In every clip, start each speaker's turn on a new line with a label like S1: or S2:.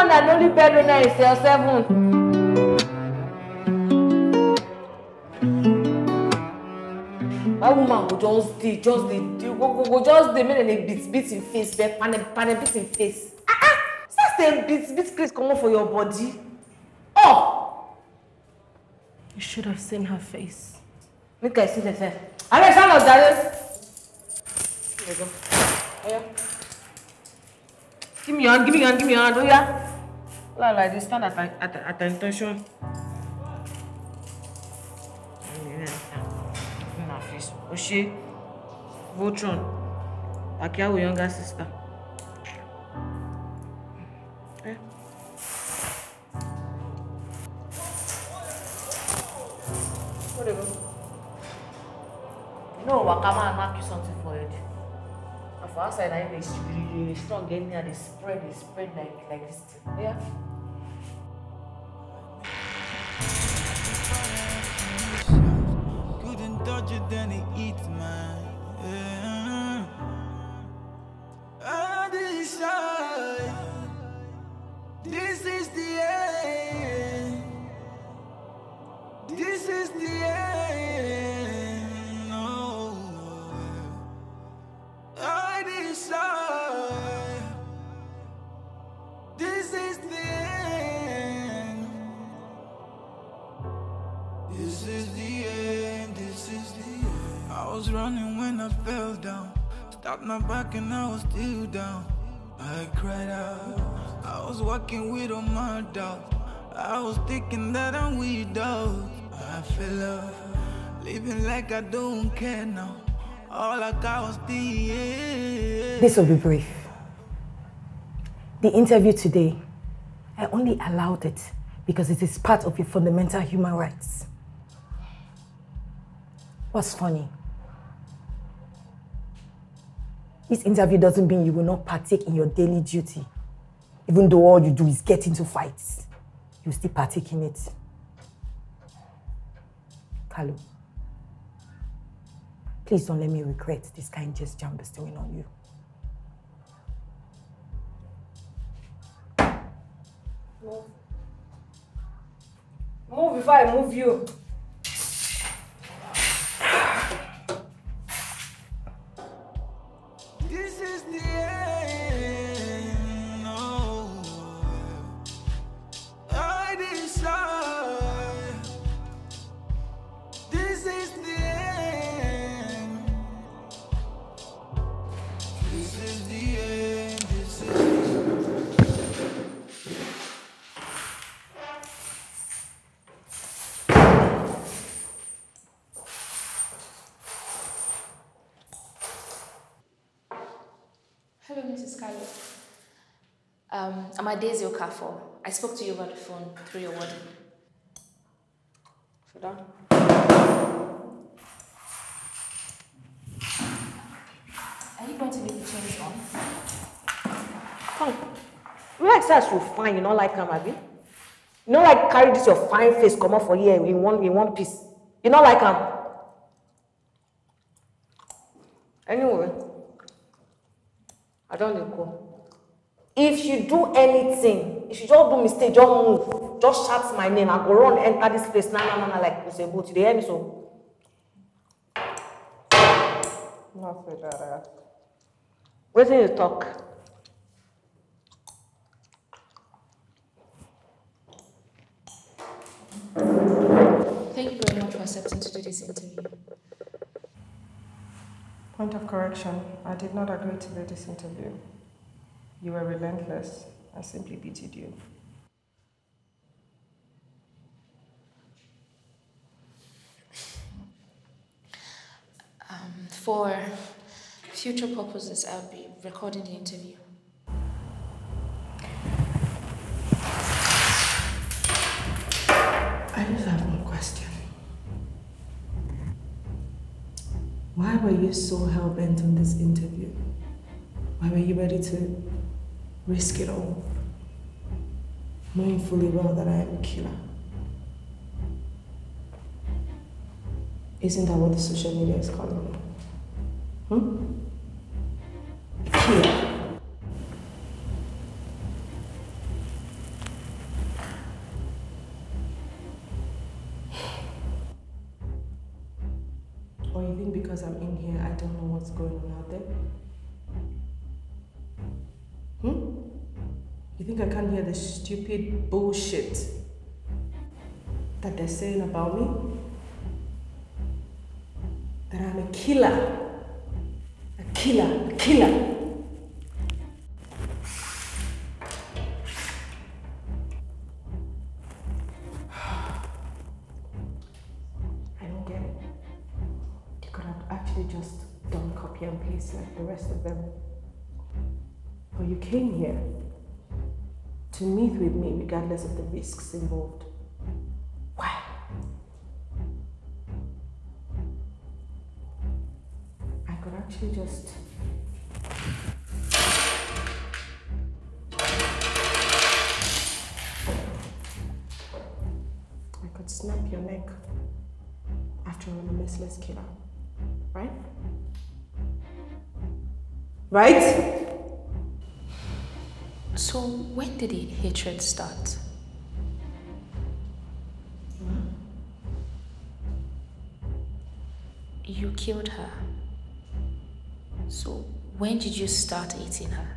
S1: one and only breadwinner is your 7. That woman will just dey, go, just dey make them beat in face, pan beat in face. Since they beat Chris come on for your body. Oh!
S2: You should have seen her face.
S1: Make I see the face. Alexander, darling. Here you go. Yeah. Give me your hand, oh yeah. Like this, stand at attention. Oshé, Voltron, Akiawo younger sister. Whatever. No, Wakama and mark you something for it. And for outside, I know it's really strong. Getting there, they spread like this thing. Yeah.
S3: Couldn't touch it, then it eats mine. I decide this is the end. This is the end. No, I decide this is the end. This is the end. This is the end. I was running when I fell down. Stopped my back and I was still down. I cried out. I was walking with all my doubts. I was thinking that I'm without. I fell off, living like I don't care now. All I got was the end.
S4: This will be brief. The interview today, I only allowed it because it is part of your fundamental human rights. What's funny? This interview doesn't mean you will not partake in your daily duty. Even though all you do is get into fights, you still partake in it. Kalu, please don't let me regret this kind gesture I'm bestowing on you.
S1: Move before I move you.
S3: This is the end. No, I decide. This is the end. This is the end. This is the end.
S5: Hello, Mrs. Scarlett. I'm Daisy Okafor. I spoke to you over the phone through your warden.
S1: Sit down.
S5: Are you going to leave the chains on?
S1: Come. You like say as you fine, you don't like him, abi? You don't like carry this your fine face come out for here in one piece. You don't like him. Anyway, I don't let go. If you do anything, if you just do mistake, just move, just shout my name, I go run enter this place. Nah, like you say, but you hear me so? Not for that. Wait till you talk.
S5: Thank you very much for accepting to do this interview.
S6: Point of correction, I did not agree to do this interview. You were relentless. I simply pitied you.
S5: For future purposes, I'll be recording the interview.
S4: I just have one question. Why were you so hell-bent on this interview? Why were you ready to risk it all, knowing fully well that I am a killer? Isn't that what the social media is calling me? Killer. because I'm in here, I don't know what's going on out there? You think I can't hear the stupid bullshit that they're saying about me? That I'm a killer. A killer. A killer. Just don't copy and paste like the rest of them. But you came here to meet with me regardless of the risks involved. Why? I could actually just snap your neck after I'm a merciless killer. Right? Right?
S5: So when did the hatred start? You killed her. So when did you start eating her?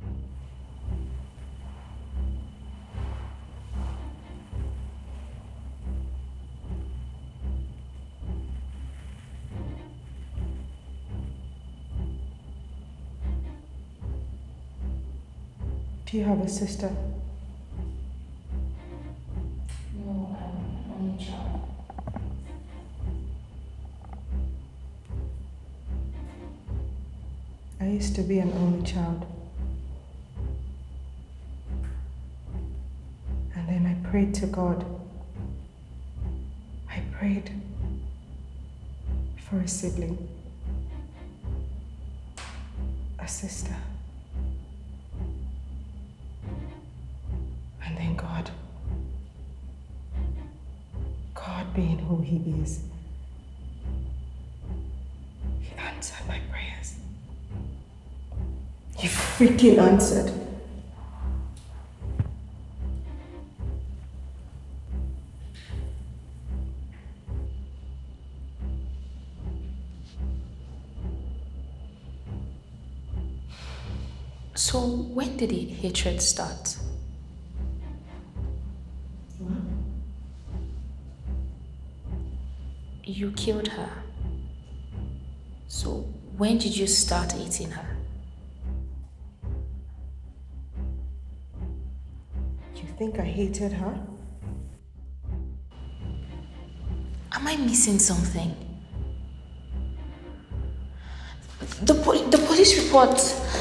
S4: Do you have a sister?
S5: No, I'm an only child.
S4: I used to be an only child. And then I prayed to God. I prayed for a sibling, a sister. And then God being who He is, He answered my prayers. He freaking answered.
S5: So when did the hatred start? You killed her. So when did you start eating her?
S4: You think I hated her?
S5: Am I missing something? The police report.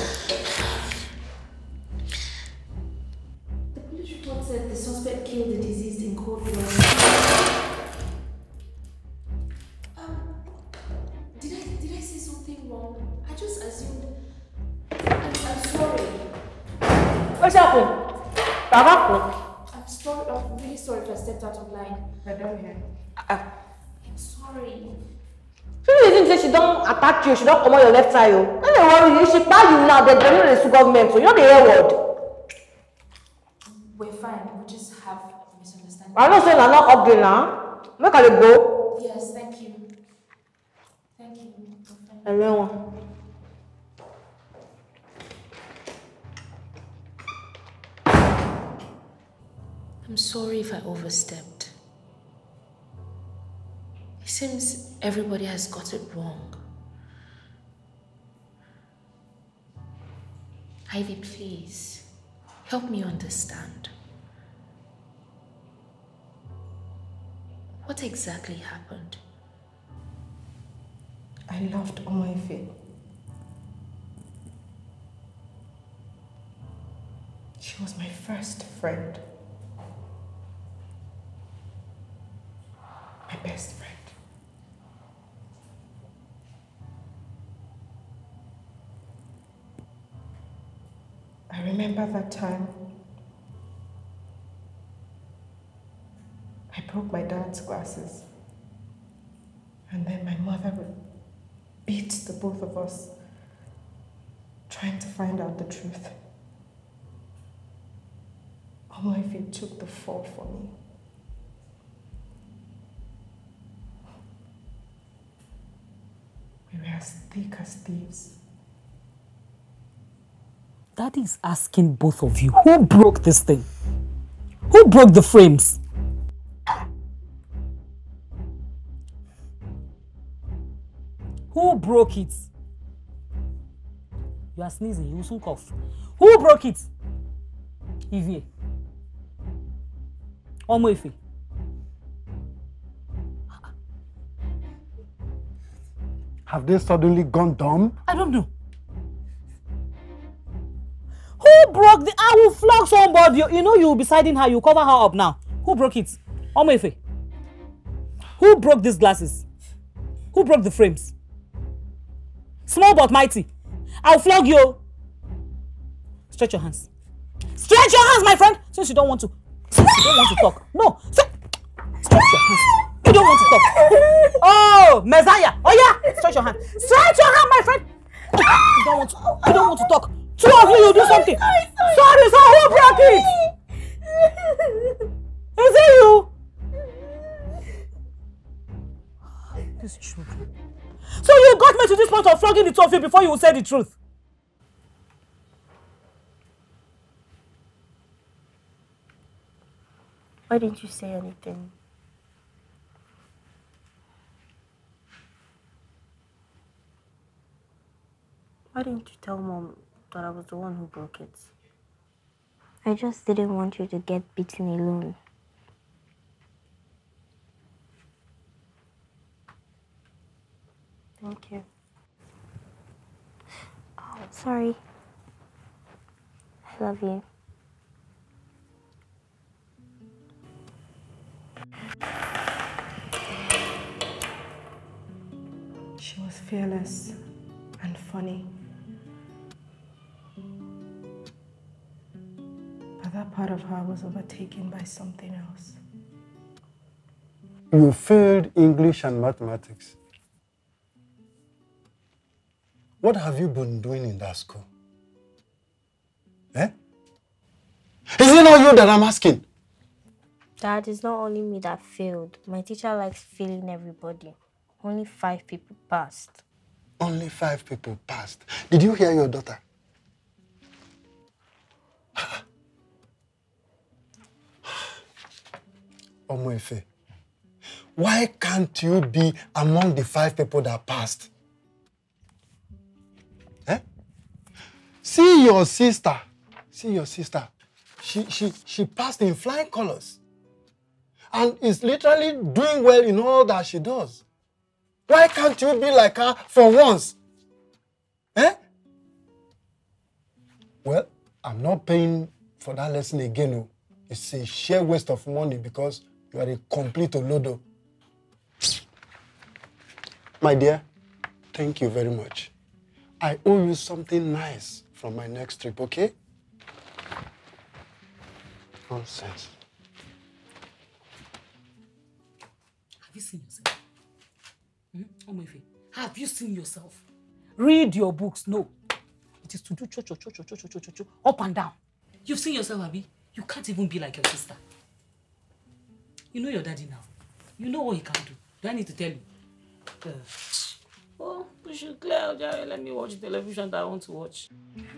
S5: The police report said the suspect killed the deceased in cold blood. Did I say something wrong? I just assumed. I'm sorry.
S1: What's happening? What happened?
S5: I'm sorry. I'm really sorry if I stepped out of line.
S4: Madam here.
S5: I'm sorry.
S1: She didn't say she don't attack you, she don't come on your left side. Don't worry, if she buy you now, then they're not the government, so you know the air word.
S5: We're fine. We just have a misunderstanding.
S1: I'm not saying I'm not up there now. Make her go.
S5: Yes, thank you. Thank you.
S1: Hello.
S5: I'm sorry if I overstepped. It seems everybody has got it wrong. Ivy, please, help me understand. What exactly happened?
S4: I loved Omoife. She was my first friend. My best friend. I remember that time I broke my dad's glasses, and then my mother would beat the both of us, trying to find out the truth. Omoife took the fall for me. We as thick as thieves.
S7: Daddy is asking both of you, who broke this thing? Who broke the frames? Who broke it? You are sneezing, you will soon cough. Who broke it? Ivy. Omoefe.
S8: Have they suddenly gone dumb?
S7: I don't know. Who broke the... I will flog somebody. You know you will be siding her. You cover her up now. Who broke it? Omoefe. Who broke these glasses? Who broke the frames? Small but mighty. I'll flog you. Stretch your hands. Stretch your hands, my friend. Since you don't want to. Since you don't want to talk. No. Stretch your hands. You don't want to talk. Oh, Messiah. Oh yeah. Stretch your hand. Stretch your hand, my friend. You don't want to. You don't want to talk. Two of you do something. Sorry, sir. Who broke it? Is it you? These children. So you got me to this point of flogging the two of you before you would say the truth.
S2: Why didn't you say anything? Why didn't you tell Mom that I was the one who broke it?
S9: I just didn't want you to get beaten alone.
S2: Thank you.
S9: Oh, sorry. I love you.
S4: She was fearless and funny. But that part of her was overtaken by something else.
S8: You failed English and mathematics. What have you been doing in that school? Eh? Is it not you that I'm asking?
S9: Dad, it's not only me that failed. My teacher likes failing everybody. Only 5 people passed.
S8: Only 5 people passed. Did you hear your daughter? Omoefe, why can't you be among the 5 people that passed? Eh? See your sister. She passed in flying colors. And is literally doing well in all that she does. Why can't you be like her for once? Eh? Well, I'm not paying for that lesson again. No. It's a sheer waste of money because you are a complete olodo. My dear, thank you very much. I owe you something nice from my next trip, okay? Nonsense.
S7: Have you seen yourself? Omoefe, have you seen yourself? Read your books. No. It is to do cho up and down. You've seen yourself, Abi. You can't even be like your sister. You know your daddy now. You know what he can do. Do I need to tell you? Oh, we should clear out there. Let me watch the television that I want to watch.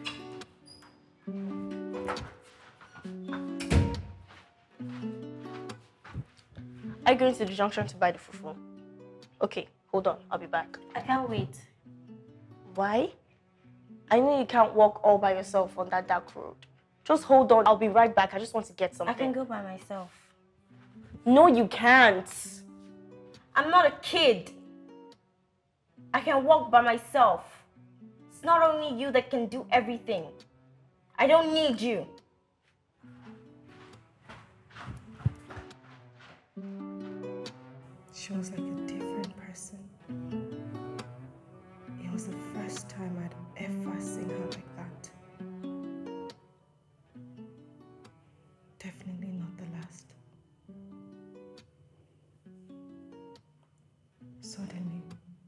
S2: Are you going to the junction to buy the fufu? Okay, hold on. I'll be back.
S9: I can't wait.
S2: Why? I know you can't walk all by yourself on that dark road. Just hold on. I'll be right back. I just want to get something.
S9: I can go by myself.
S2: No, you can't. I'm not a kid. I can walk by myself. It's not only you that can do everything. I don't need you.
S4: She was like a different person. It was the first time I'd ever seen her like that. Definitely not the last. Suddenly,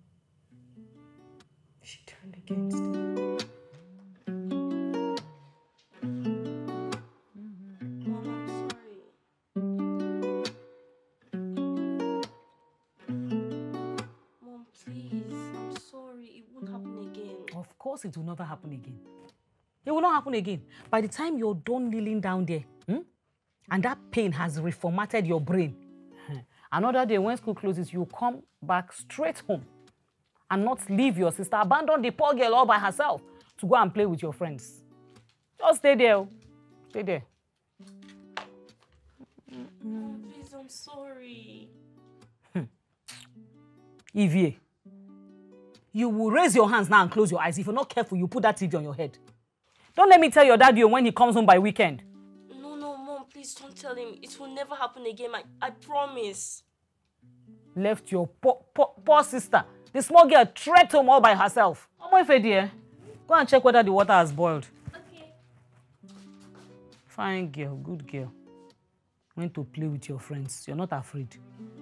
S4: she turned against me.
S7: course it will never happen again. It will not happen again. By the time you're done kneeling down there, and that pain has reformatted your brain, another day when school closes, you come back straight home and not leave your sister, abandon the poor girl all by herself to go and play with your friends. Just stay there. Stay there.
S2: Please, I'm sorry.
S7: Evie, you will raise your hands now and close your eyes. If you're not careful, you put that TV on your head. Don't let me tell your daddy when he comes home by weekend.
S2: No, Mom, please don't tell him. It will never happen again. I promise.
S7: Left your poor sister, the small girl, tread home all by herself. Omoife, dear, go and check whether the water has boiled.
S2: Okay.
S7: Fine girl, good girl. Went to play with your friends. You're not afraid.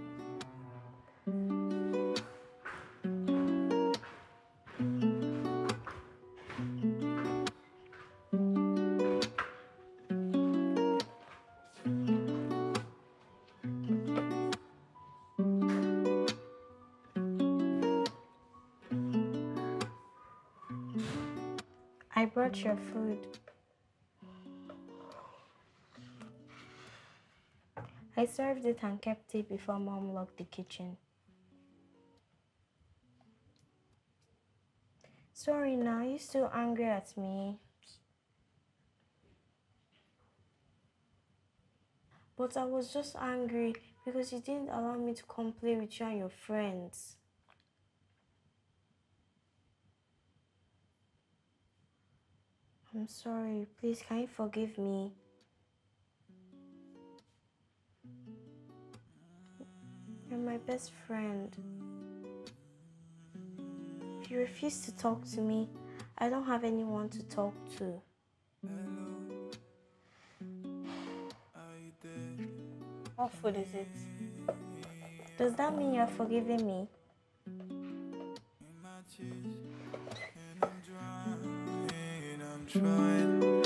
S9: I brought your food. I served it and kept it before Mom locked the kitchen. Sorry now, you're still angry at me. But I was just angry because you didn't allow me to come play with you and your friends. I'm sorry. Please, can you forgive me? You're my best friend. If you refuse to talk to me, I don't have anyone to talk to. What food is it? Does that mean you're forgiving me?
S3: Trying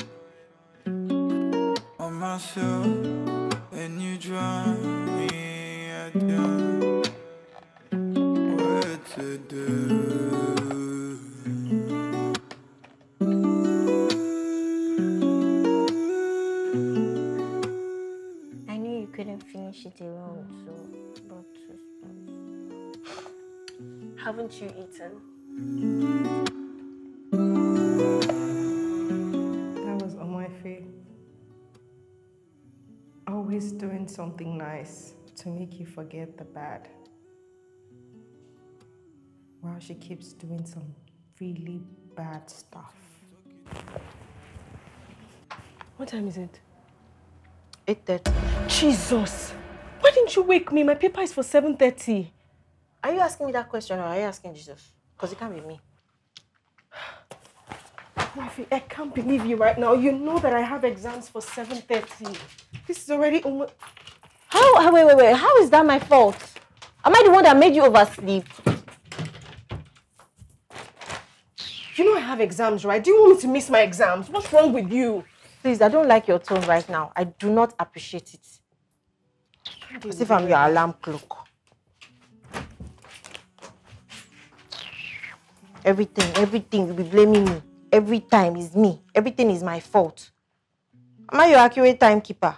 S3: on myself when you drown me, I don't know what to do.
S9: I knew you couldn't finish it alone, but haven't you eaten?
S6: Always doing something nice to make you forget the bad, while she keeps doing some really bad stuff.
S4: What time is it?
S1: 8:30.
S4: Jesus! Why didn't you wake me? My paper is for 7:30.
S1: Are you asking me that question or are you asking Jesus? Because it can't be me.
S4: Wifey, I can't believe you right now. You know that I have exams for 7:30. This is already almost...
S1: Wait. How is that my fault? Am I the one that made you oversleep?
S4: You know I have exams, right? Do you want me to miss my exams? What's wrong with you?
S1: Please, I don't like your tone right now. I do not appreciate it. As if I'm your alarm clock. Everything you'll be blaming me. Every time is me. Everything is my fault. Am I your accurate timekeeper?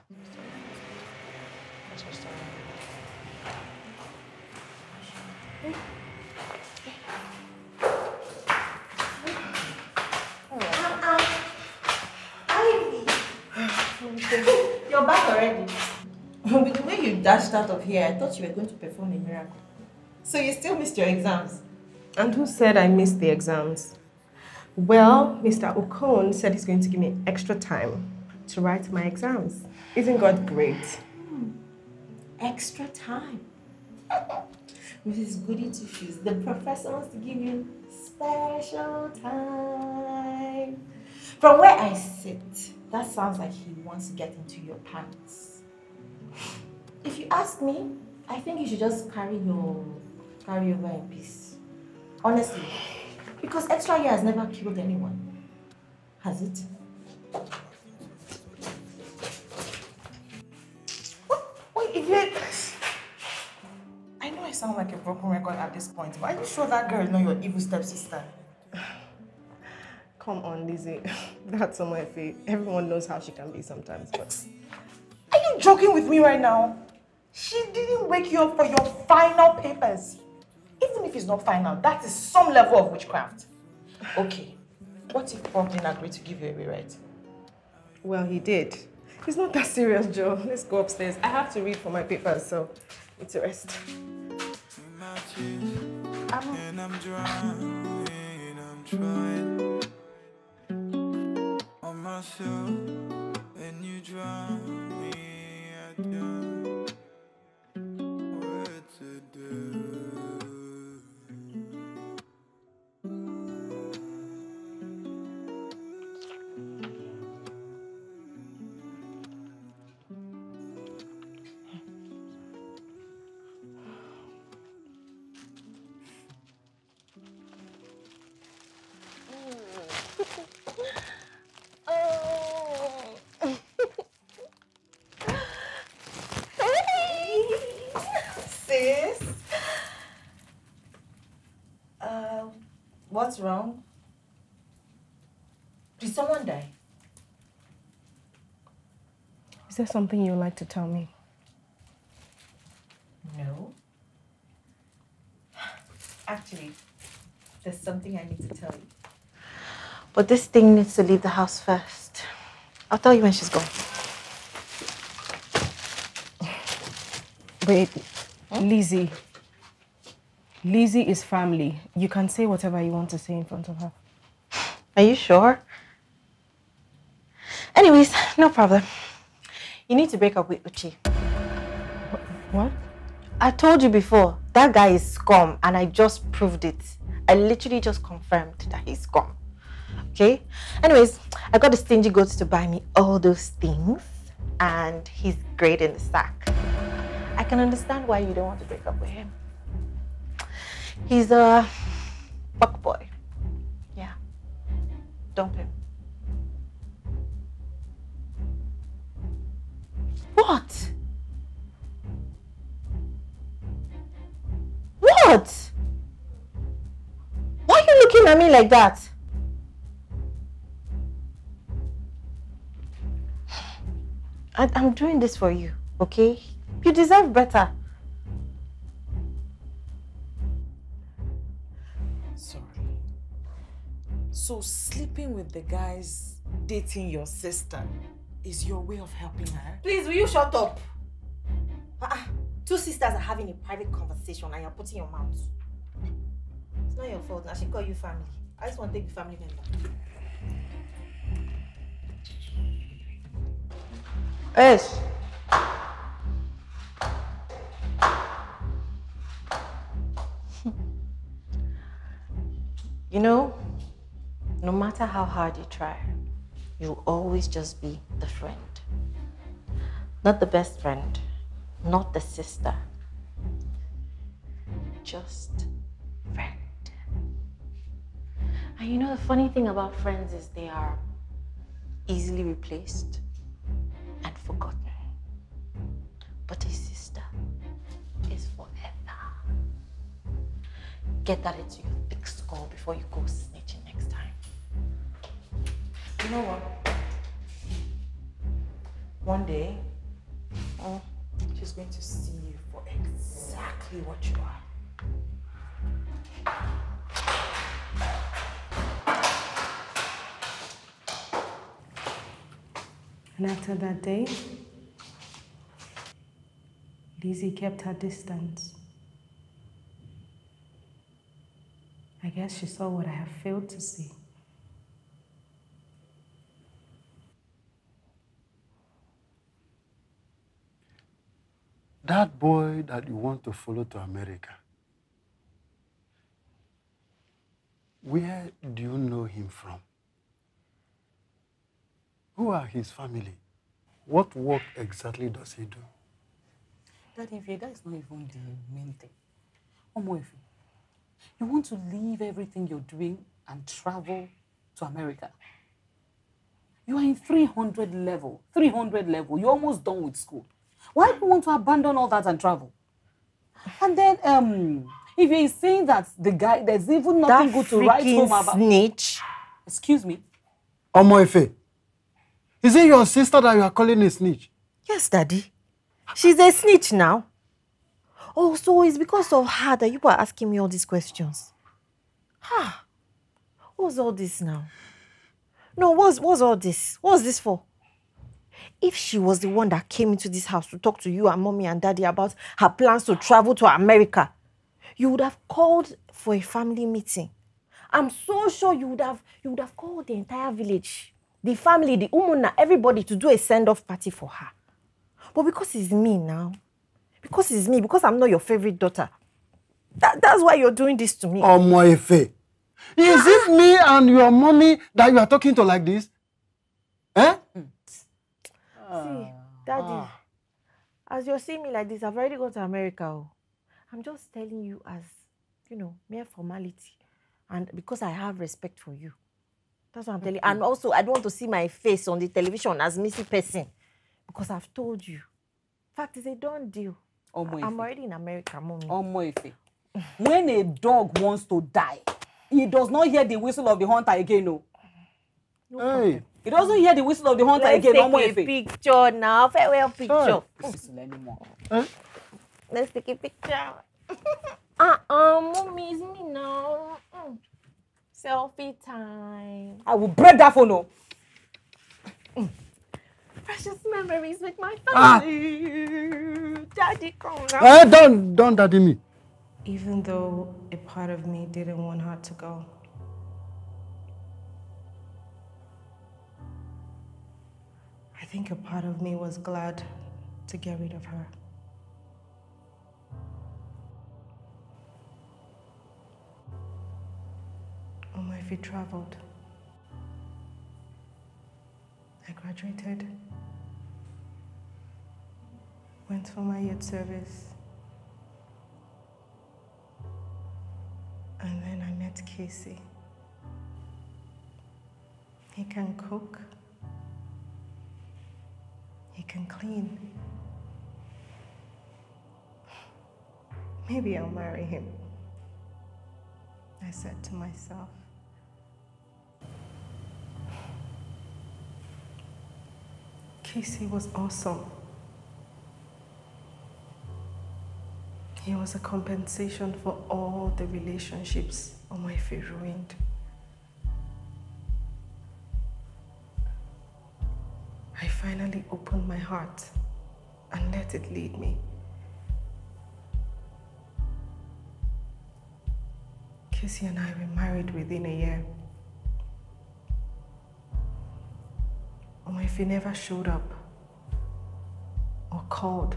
S1: You're back already. With the way you dashed out of here, I thought you were going to perform a miracle. So you still missed your exams?
S6: And who said I missed the exams? Well, Mr. Okon said he's going to give me extra time to write my exams. Isn't God great?
S1: Extra time. Mrs. Goody Two Shoes, the professor wants to give you special time. From where I sit, that sounds like he wants to get into your pants. If you ask me, I think you should just carry over in peace. Honestly. Because extra year has never killed anyone. Has it?
S6: What idiot? I know I sound like a broken record at this point, but are you sure that girl is not your evil stepsister? Come on, Lizzie. That's Omoefe. Everyone knows how she can be sometimes, but...
S4: Are you joking with me right now? She didn't wake you up for your final papers. Even if it's not final, that is some level of witchcraft. Okay, what if Bob didn't agree to give you a rewrite?
S6: Well, he did. It's not that serious, Joe. Let's go upstairs. I have to read for my papers, so it's a rest.
S3: And I'm drowning, I'm trying on myself, and you drown me, I don't know what to do.
S4: Sis? What's wrong? Did someone die?
S6: Is there something you'd like to tell me?
S4: No. Actually, there's something I need to tell you.
S1: But this thing needs to leave the house first. I'll tell you when she's gone.
S6: Wait, Lizzie. Lizzie is family. You can say whatever you want to say in front of her.
S1: Are you sure? Anyways, no problem. You need to break up with Uchi.
S6: What?
S1: I told you before, that guy is scum, and I just proved it. I literally just confirmed that he's scum. Okay? Anyways, I got the stingy goats to buy me all those things, and he's great in the sack. I can understand why you don't want to break up with him. He's a fuck boy. Yeah. Dump him. What? What? Why are you looking at me like that? I'm doing this for you, okay? You deserve better.
S4: Sorry. So sleeping with the guys dating your sister is your way of helping her?
S1: Please, will you shut up? Two sisters are having a private conversation and you're putting your mouth. It's not your fault. I should call you family. I just want to take the family member. Yes. You know, no matter how hard you try, you'll always just be the friend. Not the best friend, not the sister. Just friend. And you know the funny thing about friends is they are easily replaced and forgotten. But a sister is forever. Get that into your thick skull before you go snitching next time.
S4: You know what? One day, she's going to see you for exactly what you are.
S6: And after that day, Lizzie kept her distance. I guess she saw what I have failed to see.
S8: That boy that you want to follow to America, where do you know him from? Who are his family? What work exactly does he do?
S7: Daddy, that is not even the main thing. Omoefe, you want to leave everything you're doing and travel to America? You are in 300 level. 300 level. You're almost done with school. Why do you want to abandon all that and travel? And then, if you're saying that the guy, there's even nothing good to write home about.
S1: Snitch
S7: Excuse me?
S8: Omoife, is it your sister that you are calling a snitch?
S1: Yes, Daddy. She's a snitch now. Oh, so it's because of her that you are asking me all these questions. What's all this now? No, what's all this? What's this for? If she was the one that came into this house to talk to you and Mommy and Daddy about her plans to travel to America, you would have called for a family meeting. I'm so sure you would have called the entire village, the family, the umuna, everybody to do a send-off party for her. But because it's me now, because I'm not your favorite daughter, that's why you're doing this to me.
S8: Omoife, is it me and your mommy that you are talking to like this? Eh?
S1: See, Daddy, as you're seeing me like this, I've already gone to America. Oh. I'm just telling you as, mere formality. And because I have respect for you. That's what I'm telling you. And also, I don't want to see my face on the television as missing person. Because I've told you. In fact, it's a done deal. I'm already in America, Mommy.
S7: Omoife, when a dog wants to die, he does not hear the whistle of the hunter again, no.
S8: Hey.
S7: He doesn't hear the whistle of the hunter again,
S1: Let's take a picture now. Farewell picture. Let's take a picture. Mommy, it's me now. Selfie time.
S7: I will break that phone, no.
S1: Precious memories with my family. Daddy, come
S8: now. Don't daddy me.
S6: Even though a part of me didn't want her to go, I think a part of me was glad to get rid of her. Omoife traveled. I graduated, went for my youth service, and then I met Casey. He can cook, he can clean. Maybe I'll marry him, I said to myself. Casey was awesome. He was a compensation for all the relationships Omoife ruined. I finally opened my heart and let it lead me. Casey and I were married within a year. Omoife never showed up or called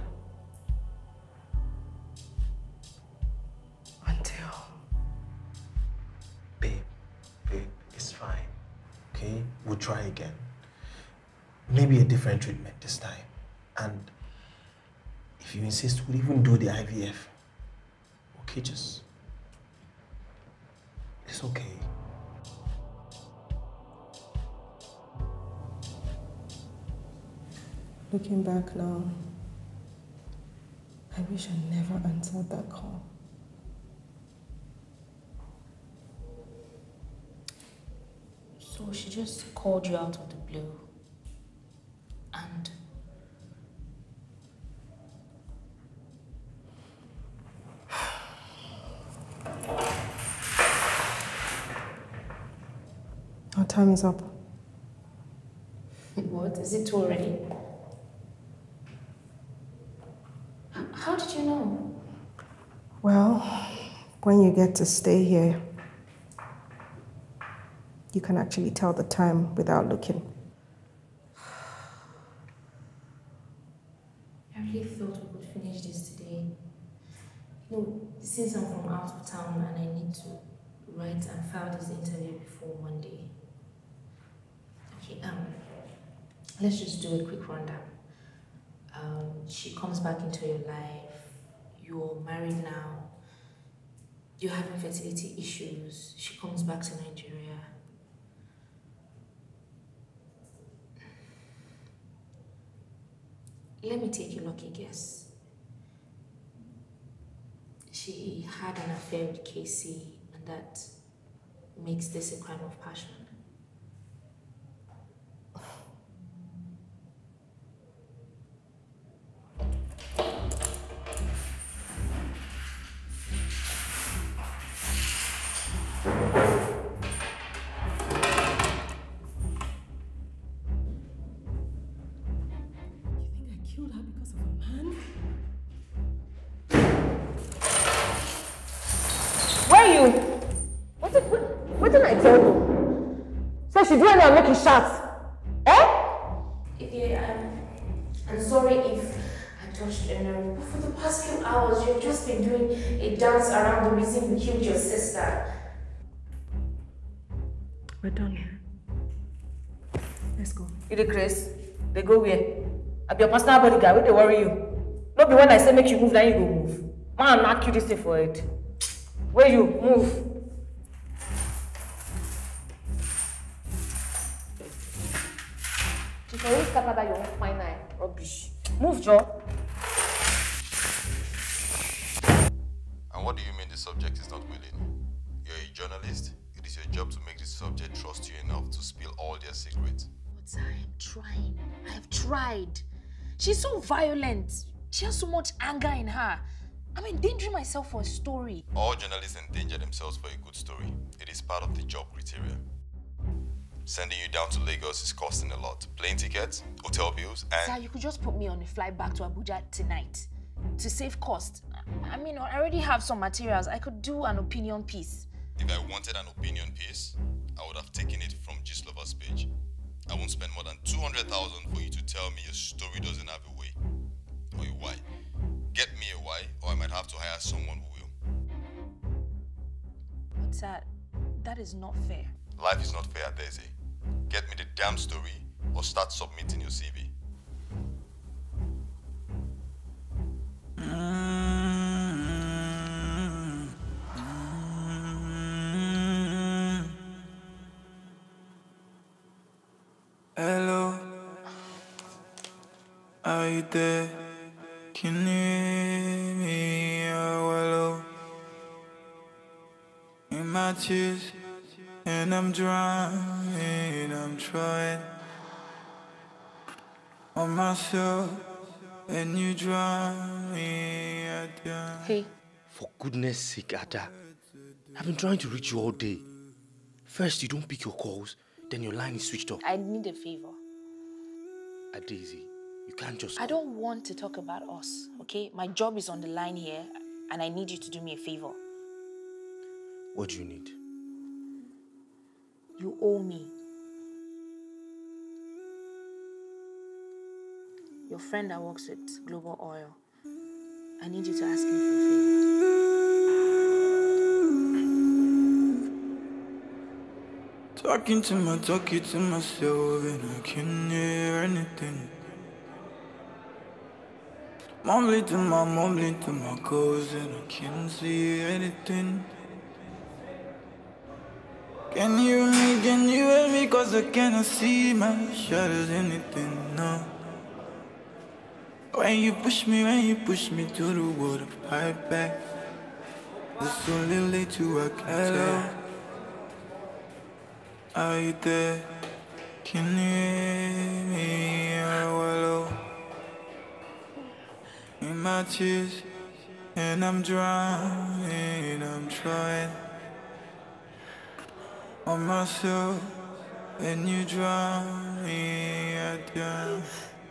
S6: until...
S10: Babe, it's fine, okay? We'll try again. Maybe a different treatment this time. And if you insist, we'll even do the IVF. Okay, just... It's okay.
S6: Looking back now, I wish I never answered that call.
S5: So she just called you out of the blue. And
S6: our time is up.
S5: What? Is it too already? How did you know?
S6: Well, when you get to stay here, you can actually tell the time without looking.
S5: I really thought we could finish this today. Since I'm from out of town and I need to write and file this interview before Monday. Okay, let's just do a quick rundown. She comes back into your life. You're married now. You're having fertility issues. She comes back to Nigeria. Let me take a lucky guess. She had an affair with Casey, and that makes this a crime of passion.
S6: killed her because of a man?
S1: Where are you? What did I tell you? So she do it and make you shout. Eh?
S5: Yeah, I'm sorry if I touched your nerve, but for the past few hours, you've just been doing a dance around the reason you killed your sister.
S6: We're done. Let's go.
S1: You the Chris? They go where? I be your personal bodyguard, wait they worry you. Not be when I say make you move, then you go move. Man, knock you this thing for it. Where you? Move. You can always scatter that your own fine eye. Rubbish. Move, Joe.
S11: And what do you mean the subject is not willing? You're a journalist. It is your job to make the subject trust you enough to spill all their secrets.
S12: But I am trying. I have tried. She's so violent. She has so much anger in her. I'm endangering myself for a story.
S11: All journalists endanger themselves for a good story. It is part of the job criteria. Sending you down to Lagos is costing a lot. Plane tickets, hotel bills, and...
S12: Sir, you could just put me on a flight back to Abuja tonight to save cost. I mean, I already have some materials. I could do an opinion piece.
S11: If I wanted an opinion piece, I would have taken it from Gistlover's page. I won't spend more than 200,000 for you to tell me your story doesn't have a way. Or a why. Get me a why, or I might have to hire someone who will.
S12: But sir, that is not fair.
S11: Life is not fair, Daisy. Get me the damn story, or start submitting your CV.
S3: Hello, are you there? Can you hear me? Oh, hello. In my tears, and I'm drowning, I'm trying on myself, and you drown me down.
S10: Hey. For goodness sake, Ada. I've been trying to reach you all day. First, you don't pick your calls, then your line is switched off.
S12: I need a favor.
S10: Daisy, you can't just...
S12: I don't want to talk about us, okay? My job is on the line here, and I need you to do me a favor.
S10: What do you need?
S12: You owe me. Your friend that works with Global Oil. I need you to ask him for a favor.
S3: Talking to myself, and I can't hear anything. Mumbling to my goals, and I can't see anything. Can you hear me, cause I cannot see my shadows, anything, no. When you push me to the water, pipe back. It's so little late to work, hello. Are you there? Can you hear me? Oh, hello. In my tears, and I'm drowning, I'm trying on myself, and you drown me down.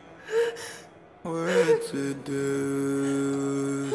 S3: What to do?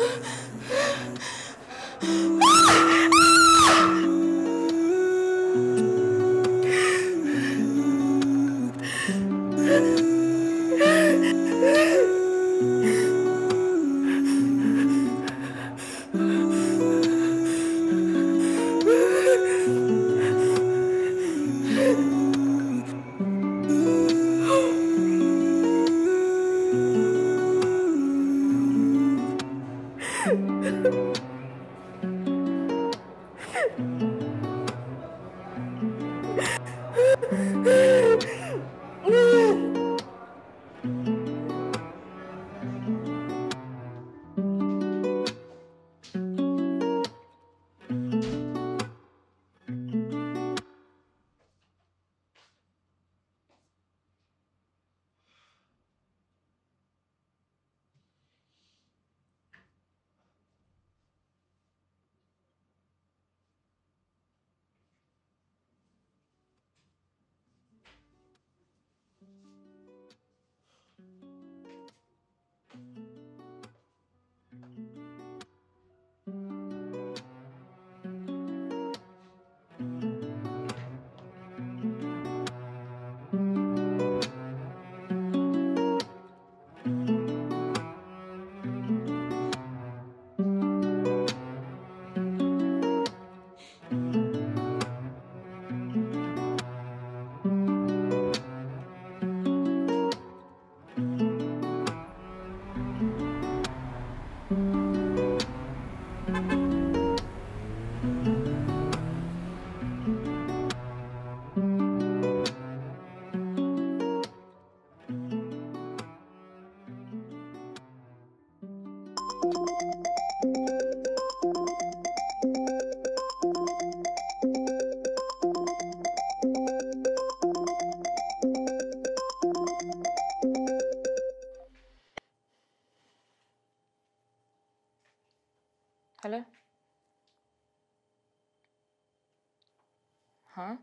S12: Hello? Huh?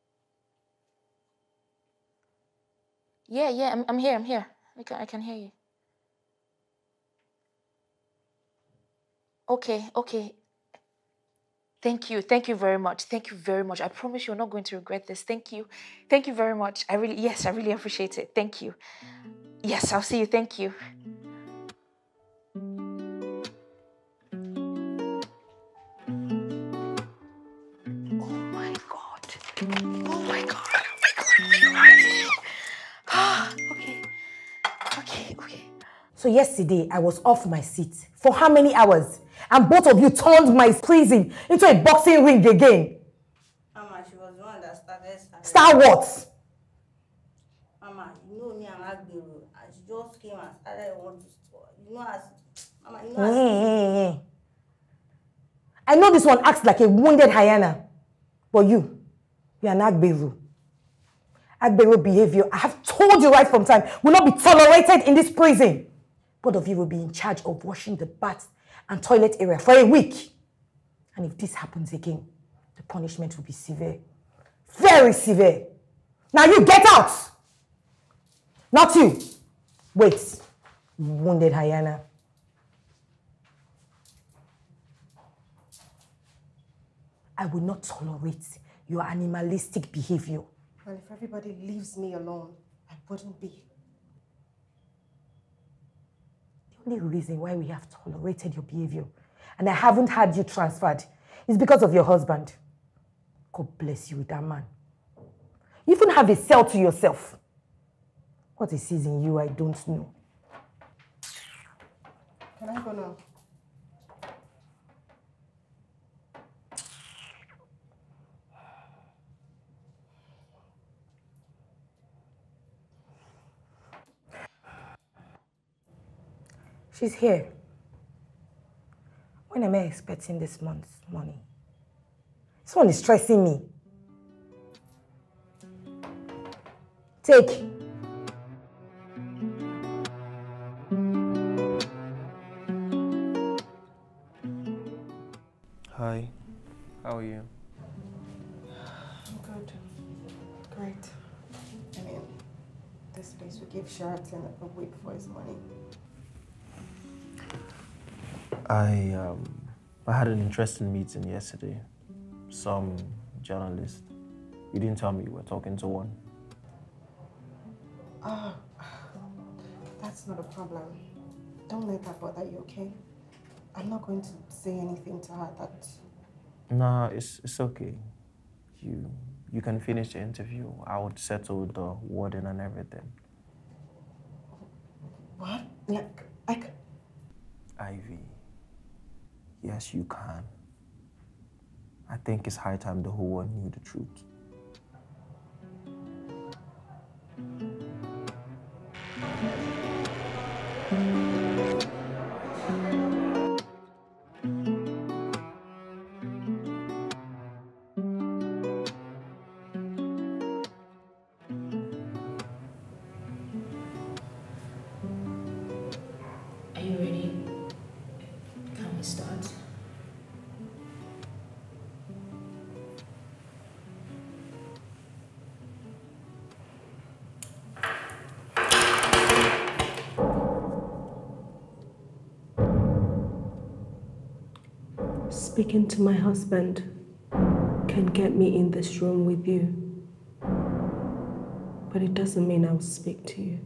S12: Yeah, I'm here. I can hear you. Okay. Thank you very much. I promise you're not going to regret this. Thank you very much. I really appreciate it. Thank you. Yes, I'll see you. Thank you. Oh my God. Okay.
S1: So yesterday, I was off my seat. For how many hours? And both of you turned my prison into a boxing ring again.
S13: Mama, she was the one that started.
S1: Start what?
S13: Mama, you know me and Agbiru, and she just came and started wanting to start. You know as... Mama, you know as...
S1: I know this one acts like a wounded hyena. But you are an Agbiru. Agbiru behavior, I have told you right from time, will not be tolerated in this prison. Both of you will be in charge of washing the bath and toilet area for a week. And if this happens again, the punishment will be severe. Very severe. Now you get out! Not you. Wait. Wounded hyena. I will not tolerate your animalistic behavior.
S6: Well, if everybody leaves me alone, I wouldn't be.
S1: The only reason why we have tolerated your behavior and I haven't had you transferred is because of your husband. God bless you with that man. You even have a cell to yourself. What he sees in you, I don't know.
S6: Can I go now?
S1: She's here. When am I expecting this month's money? This one is stressing me. Take.
S10: Hi, how are you?
S6: I'm good. Great. I mean, this place will give Sheraton a week for his money.
S10: I had an interesting meeting yesterday. Some journalist. You didn't tell me you were talking to one.
S6: That's not a problem. Don't let that bother you, okay? I'm not going to say anything to her that...
S10: Nah, it's okay. You can finish the interview. I would settle the warden and everything.
S6: What? Like,
S10: Ivy, yes, you can. I think it's high time the whole world knew the truth.
S5: Are you ready? Can we start?
S6: Speaking to my husband can get me in this room with you. But it doesn't mean I'll speak to you.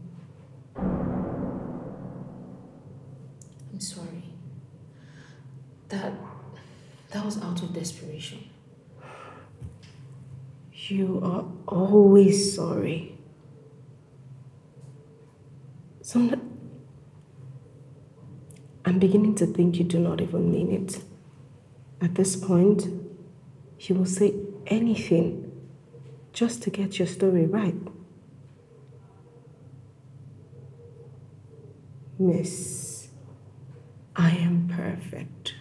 S5: I'm sorry. That was out of desperation.
S6: You are always sorry. I'm beginning to think you do not even mean it. At this point, you will say anything just to get your story right. Miss, I am perfect.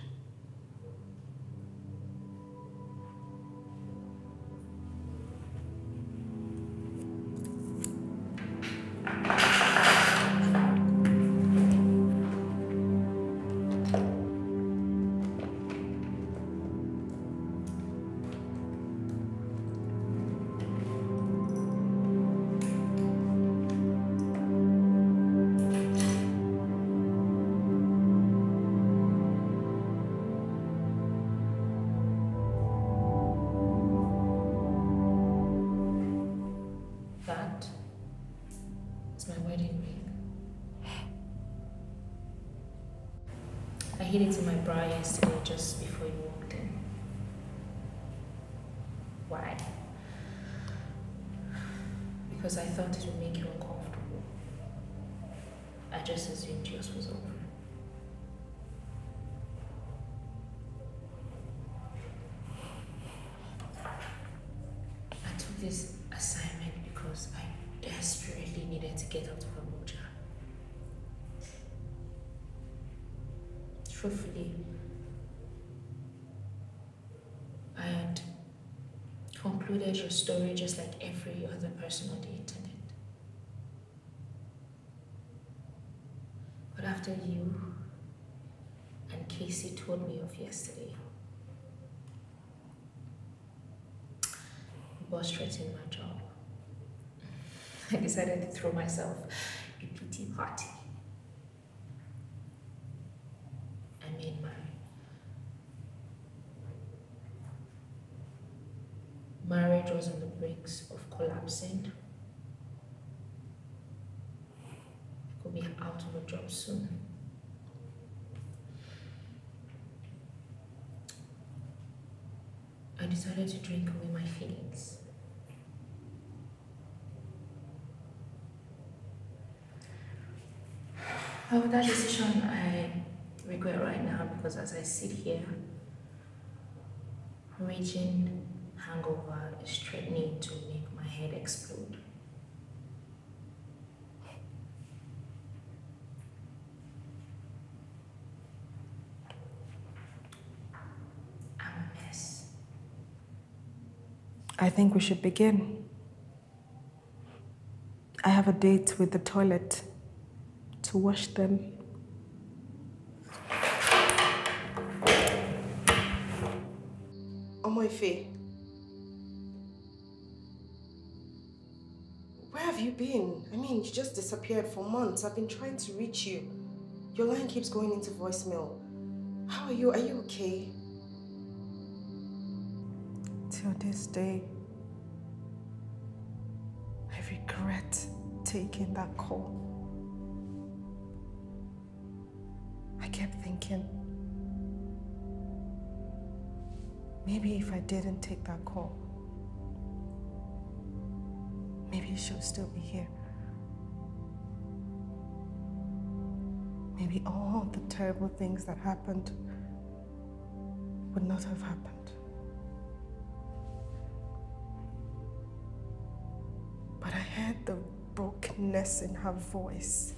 S5: hid it in my bra yesterday just before you walked in. Why? Because I thought it would make you uncomfortable. I just assumed yours was over. I took this assignment because I desperately needed to get out of Abuja. Truthfully, I had concluded your story just like every other person on the internet. But after you and Casey told me of yesterday, the boss threatened my job. I decided to throw myself a pity party. I made mine. Marriage was on the brink of collapsing. I could be out of a job soon. I decided to drink away my feelings. However, that decision I regret right now because as I sit here, raging hangover is threatening to make my head explode. I'm a mess.
S6: I think we should begin. I have a date with the toilet to wash them. Omoife, where have you been? I mean, you just disappeared for months. I've been trying to reach you. Your line keeps going into voicemail. How are you? Are you okay? Till this day, I regret taking that call. I kept thinking, maybe if I didn't take that call, maybe she'll still be here. Maybe all the terrible things that happened would not have happened. But I heard the brokenness in her voice.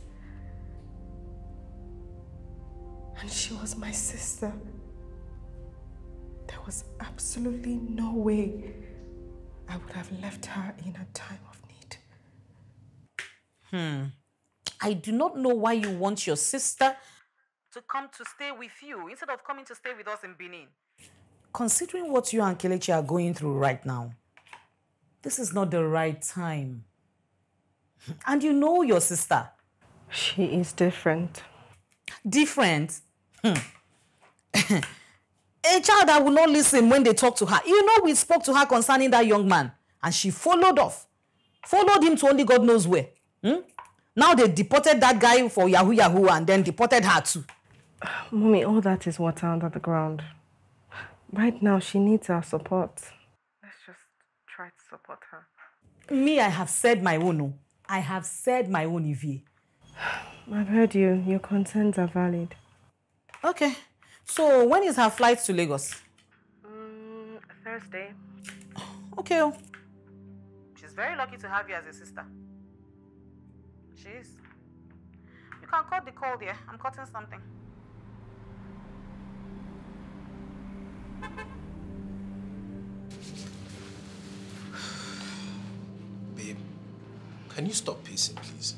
S6: And she was my sister. There was absolutely no way I would have left her in a time of need.
S7: I do not know why you want your sister to come to stay with you instead of coming to stay with us in Benin. Considering what you and Kelechi are going through right now, this is not the right time. And you know your sister.
S6: She is different.
S7: Different? A child that will not listen when they talk to her. You know we spoke to her concerning that young man and she followed off. Followed him to only God knows where. Now they deported that guy for Yahoo and then deported her too.
S6: Mommy, all that is water under the ground. Right now, she needs our support. Let's just try to support her.
S7: Me, I have said my own. I have said my own, Evie.
S6: I've heard you. Your concerns are valid.
S7: Okay. So, when is her flight to Lagos?
S6: Thursday.
S7: Okay. She's very lucky to have you as a sister. She is. You can cut the call there. I'm cutting something.
S10: Babe, can you stop pacing, please?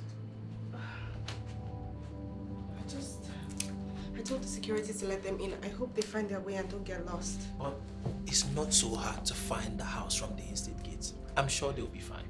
S6: I told the security to let them in. I hope they find their way and don't get lost.
S10: But it's not so hard to find the house from the estate gates. I'm sure they'll be fine.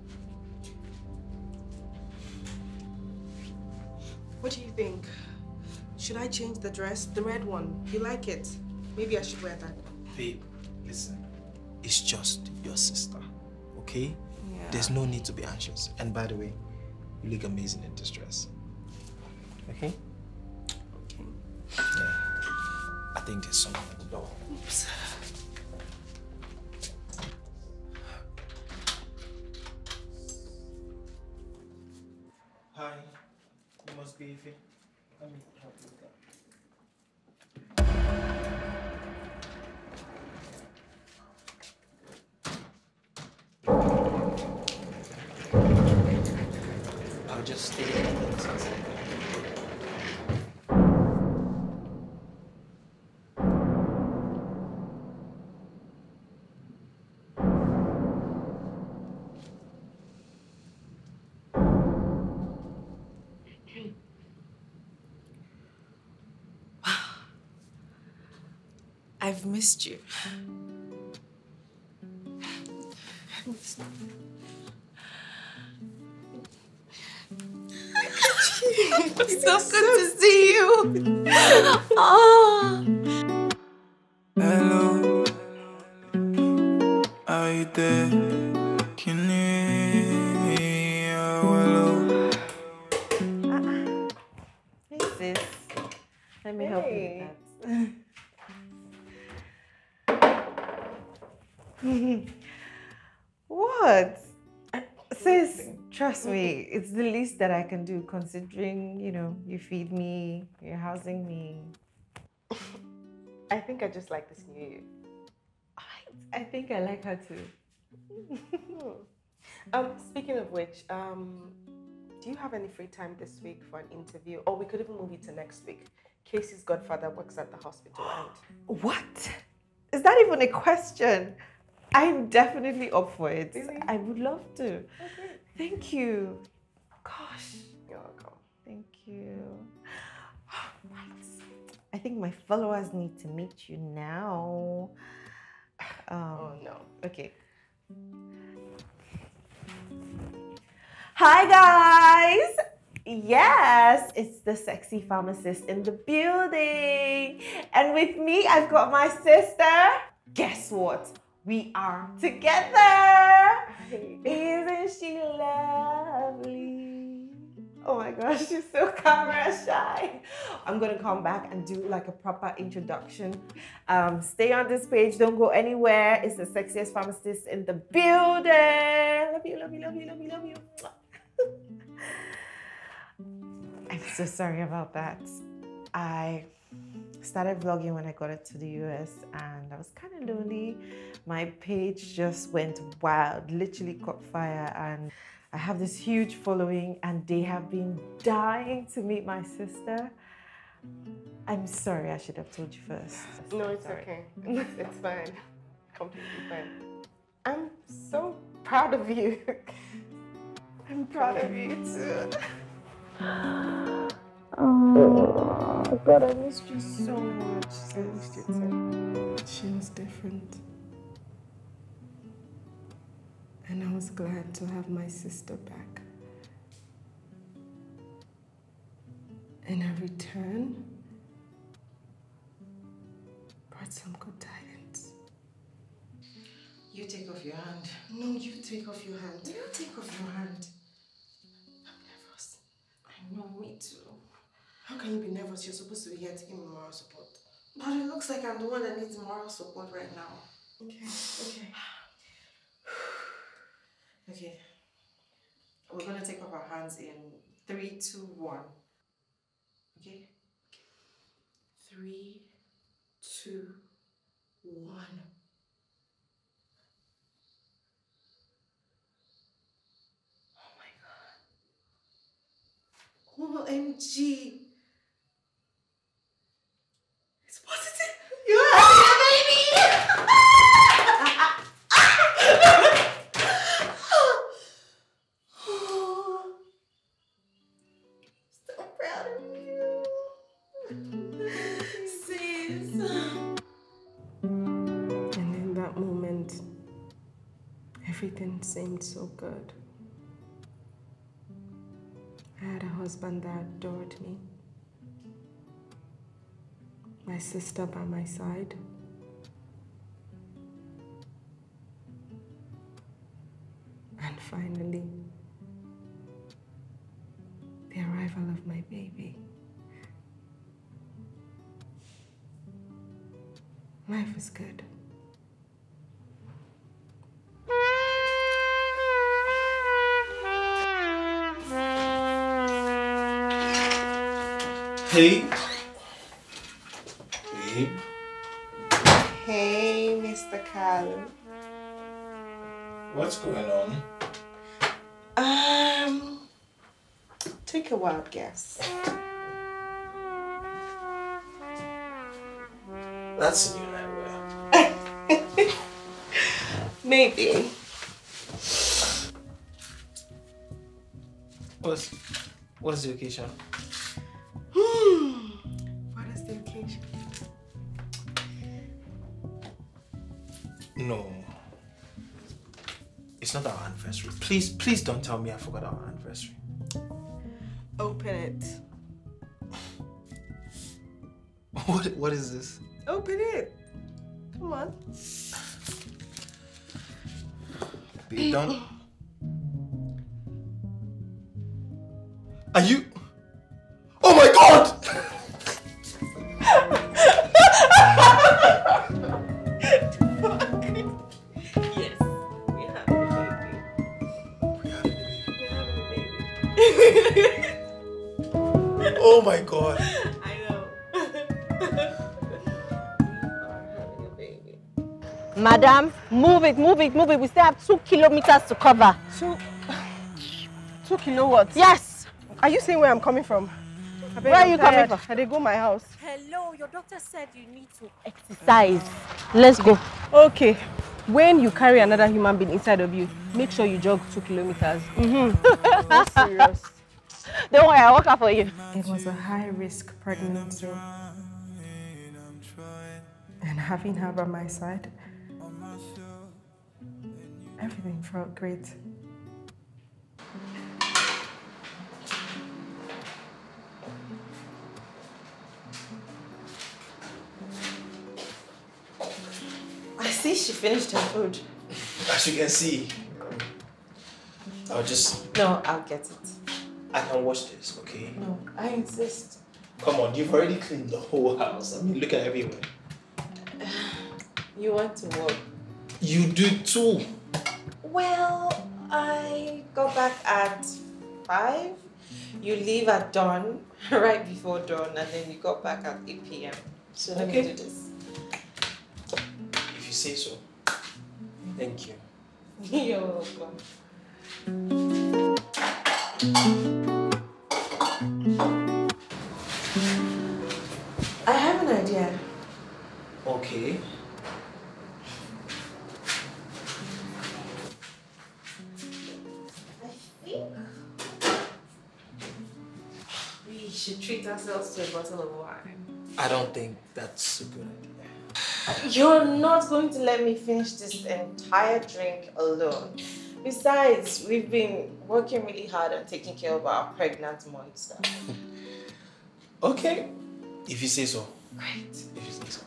S6: What do you think? Should I change the dress? The red one. You like it? Maybe I should wear that.
S10: Babe, listen. It's just your sister, okay?
S6: Yeah.
S10: There's no need to be anxious. And by the way, you look amazing in this dress. Okay?
S6: Okay.
S10: Yeah. think there's someone at the door. Oops. Hi, you must be Ife. Let me help you with that. I'll just stay there and see.
S4: I've missed you. It's so good to see you. Oh.
S3: Hello, are you there? Can you hear me? Oh, hello.
S1: Hey sis, let me help you with that. What? Sis, trust me, it's the least that I can do considering, you feed me, you're housing me.
S6: I think I just like this new you.
S1: I think I like her too.
S6: Speaking of which, do you have any free time this week for an interview? Or we could even move it to next week. Casey's godfather works at the hospital and...
S1: What? Is that even a question? I'm definitely up for it.
S6: Really?
S1: I would love to.
S6: Okay.
S1: Thank you. Gosh.
S6: You're welcome.
S1: Thank you. I think my followers need to meet you now.
S6: Oh no.
S1: Okay. Hi guys! Yes, it's the sexy pharmacist in the building. And with me, I've got my sister. Guess what? We are together. Isn't she lovely? Oh my gosh, she's so camera shy. I'm gonna come back and do like a proper introduction. Stay on this page, don't go anywhere. It's the sexiest pharmacist in the building. Love you, love you, love you, love you, love you. I'm so sorry about that. I started vlogging when I got into the US and I was kind of lonely. My page just went wild, literally caught fire, and I have this huge following and they have been dying to meet my sister. I'm sorry, I should have told you first.
S6: No, it's
S1: Sorry.
S6: okay. It's fine. Completely fine. I'm so proud of you.
S1: I'm proud of you too.
S6: Oh, God, I missed you so much. I missed you too. She was different. And I was glad to have my sister back. And her return brought some good tidings.
S4: You take off your hand.
S6: No, you take off your hand.
S4: You take off your hand.
S6: I'm nervous.
S4: I know, me too.
S6: How can you be nervous? You're supposed to be here to give me moral support.
S4: But it looks like I'm the one that needs moral support right now.
S6: Okay, okay.
S4: Okay. We're gonna take off our hands in 3, 2, 1. Okay? 3, 2, 1. OMG! It's positive! You have a baby! So proud of you! Sis!
S6: And in that moment, everything seemed so good. I had a husband that adored me, my sister by my side, and finally, the arrival of my baby. Life is good.
S10: Hey. Babe.
S14: Hey, Mr. Carlo.
S10: What's going on?
S14: Take a wild guess.
S10: That's a new nightwear.
S14: Maybe.
S10: What's the occasion?
S14: What is the occasion?
S10: No. It's not our anniversary. Please don't tell me I forgot our anniversary.
S14: Open it.
S10: What is this?
S14: Open it. Come on.
S10: Babe, don't. Are you? Oh my God!
S14: Yes, we have a baby. We have a baby.
S10: Oh my God.
S14: I know.
S1: Madam, move it. We still have 2 kilometers to cover.
S15: 2 kilowatts?
S1: Yes.
S15: Are you seeing where I'm coming from?
S1: Where are you coming from?
S15: I did go my house.
S1: Hello, your doctor said you need to exercise. Let's go.
S15: Okay. When you carry another human being inside of you, make sure you jog 2 kilometers. That's serious.
S1: Don't worry, I'll work out for you.
S6: It was a high-risk pregnancy. And having her by my side, everything felt great.
S14: I see she finished her food.
S10: As you can see, I'll just...
S14: No, I'll get it.
S10: I can wash this, okay?
S14: No, I insist.
S10: Come on, you've already cleaned the whole house. I mean, look at everywhere.
S14: You went to work.
S10: You do too.
S14: Well, I go back at 5. You leave at dawn, right before dawn, and then you go back at 8 p.m. So let me do this.
S10: If you say so. Thank you.
S14: You're welcome. I have an idea.
S10: Okay.
S14: We should treat ourselves to a bottle of wine.
S10: I don't think that's a good idea.
S14: You're not going to let me finish this entire drink alone. Besides, we've been working really hard on taking care of our pregnant monster.
S10: Okay. If you say so.
S14: Great.
S10: If you say so.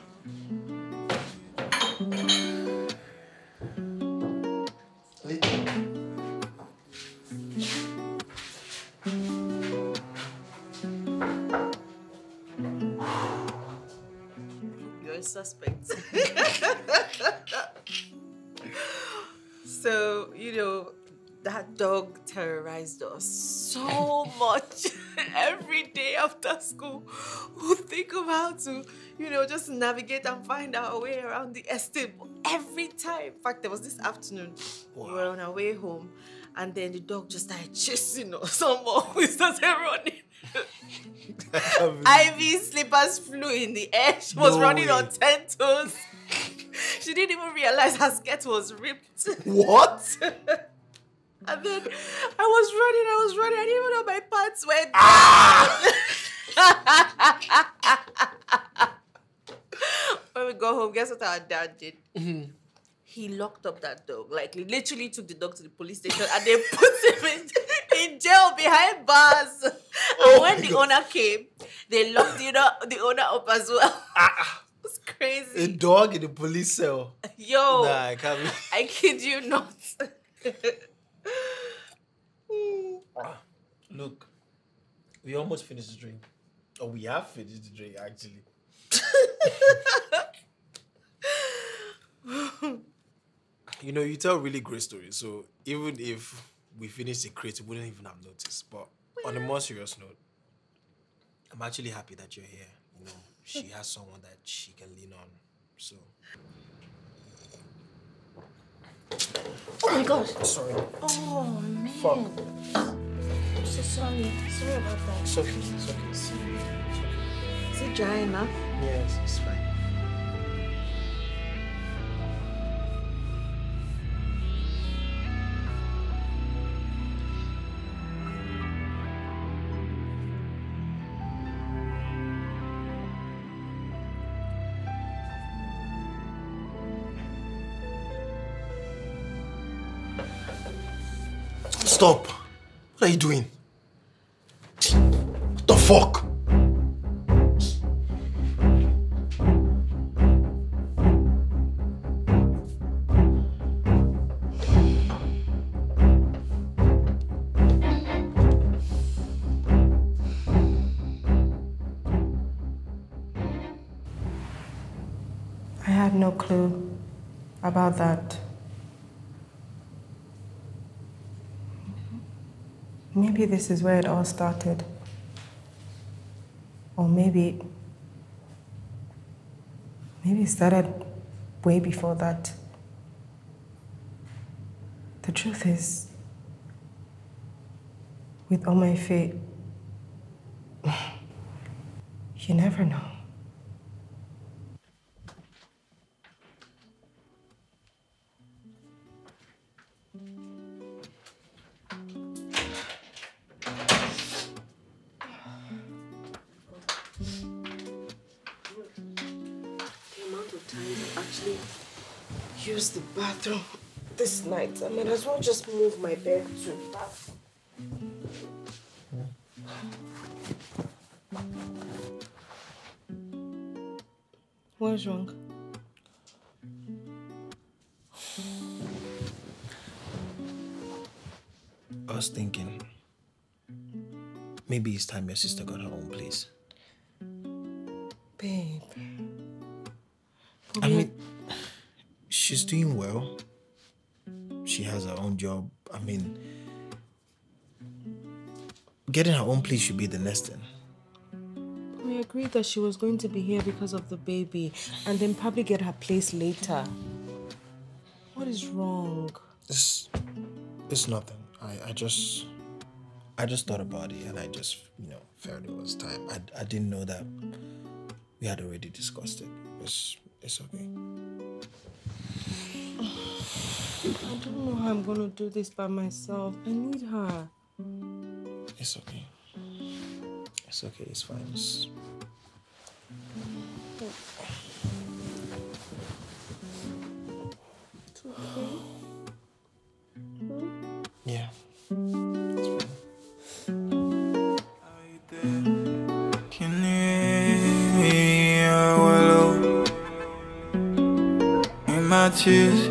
S14: You're a suspect. So, that dog terrorized us so much. Every day after school, we'll think of how to, just navigate and find our way around the estate. Every time. In fact, there was this afternoon, we were on our way home, and then the dog just started chasing us. Some more, we started running. Ivy's slippers flew in the air. She was running on 10 toes. She didn't even realize her skirt was ripped.
S10: What?
S14: And then I was running. I didn't even know my pants went down. When we go home, guess what our dad did? He locked up that dog. Like, he literally took the dog to the police station and they put him in jail behind bars. And when the owner came, they locked the owner up as well. It was crazy.
S10: A dog in the police cell.
S14: Yo.
S10: Nah, I can't.
S14: I kid you not.
S10: Look, we almost finished the drink. Or we have finished the drink, actually. You know, you tell really great stories, so even if we finish the crate, we wouldn't even have noticed. But on a more serious note, I'm actually happy that you're here. You know, she has someone that she can lean on, so...
S2: Oh my gosh.
S10: Sorry.
S2: Oh man.
S10: Fuck.
S2: I'm so sorry. Sorry about that.
S10: It's okay, it's okay.
S2: Sorry. Is it dry enough?
S10: Yes, it's fine. Stop! What are you doing? What the fuck?
S6: I had no clue about that. Maybe this is where it all started. Or maybe it started way before that. The truth is, with all my faith, you never know. Use the bathroom this night. I might as well just move my bed to bath. What's wrong?
S10: I was thinking, maybe it's time your sister got her own place.
S6: Babe.
S10: I mean, she's doing well. She has her own job. I mean, getting her own place should be the next thing.
S6: We agreed that she was going to be here because of the baby and then probably get her place later. What is wrong?
S10: It's nothing. I just thought about it and I just, felt it was time. I didn't know that we had already discussed it. It's okay.
S6: I don't know how I'm gonna do this by myself. I need her.
S10: It's okay. It's okay, it's fine. It's
S6: okay.
S10: Yeah.
S3: Can you hear wallow in my tears?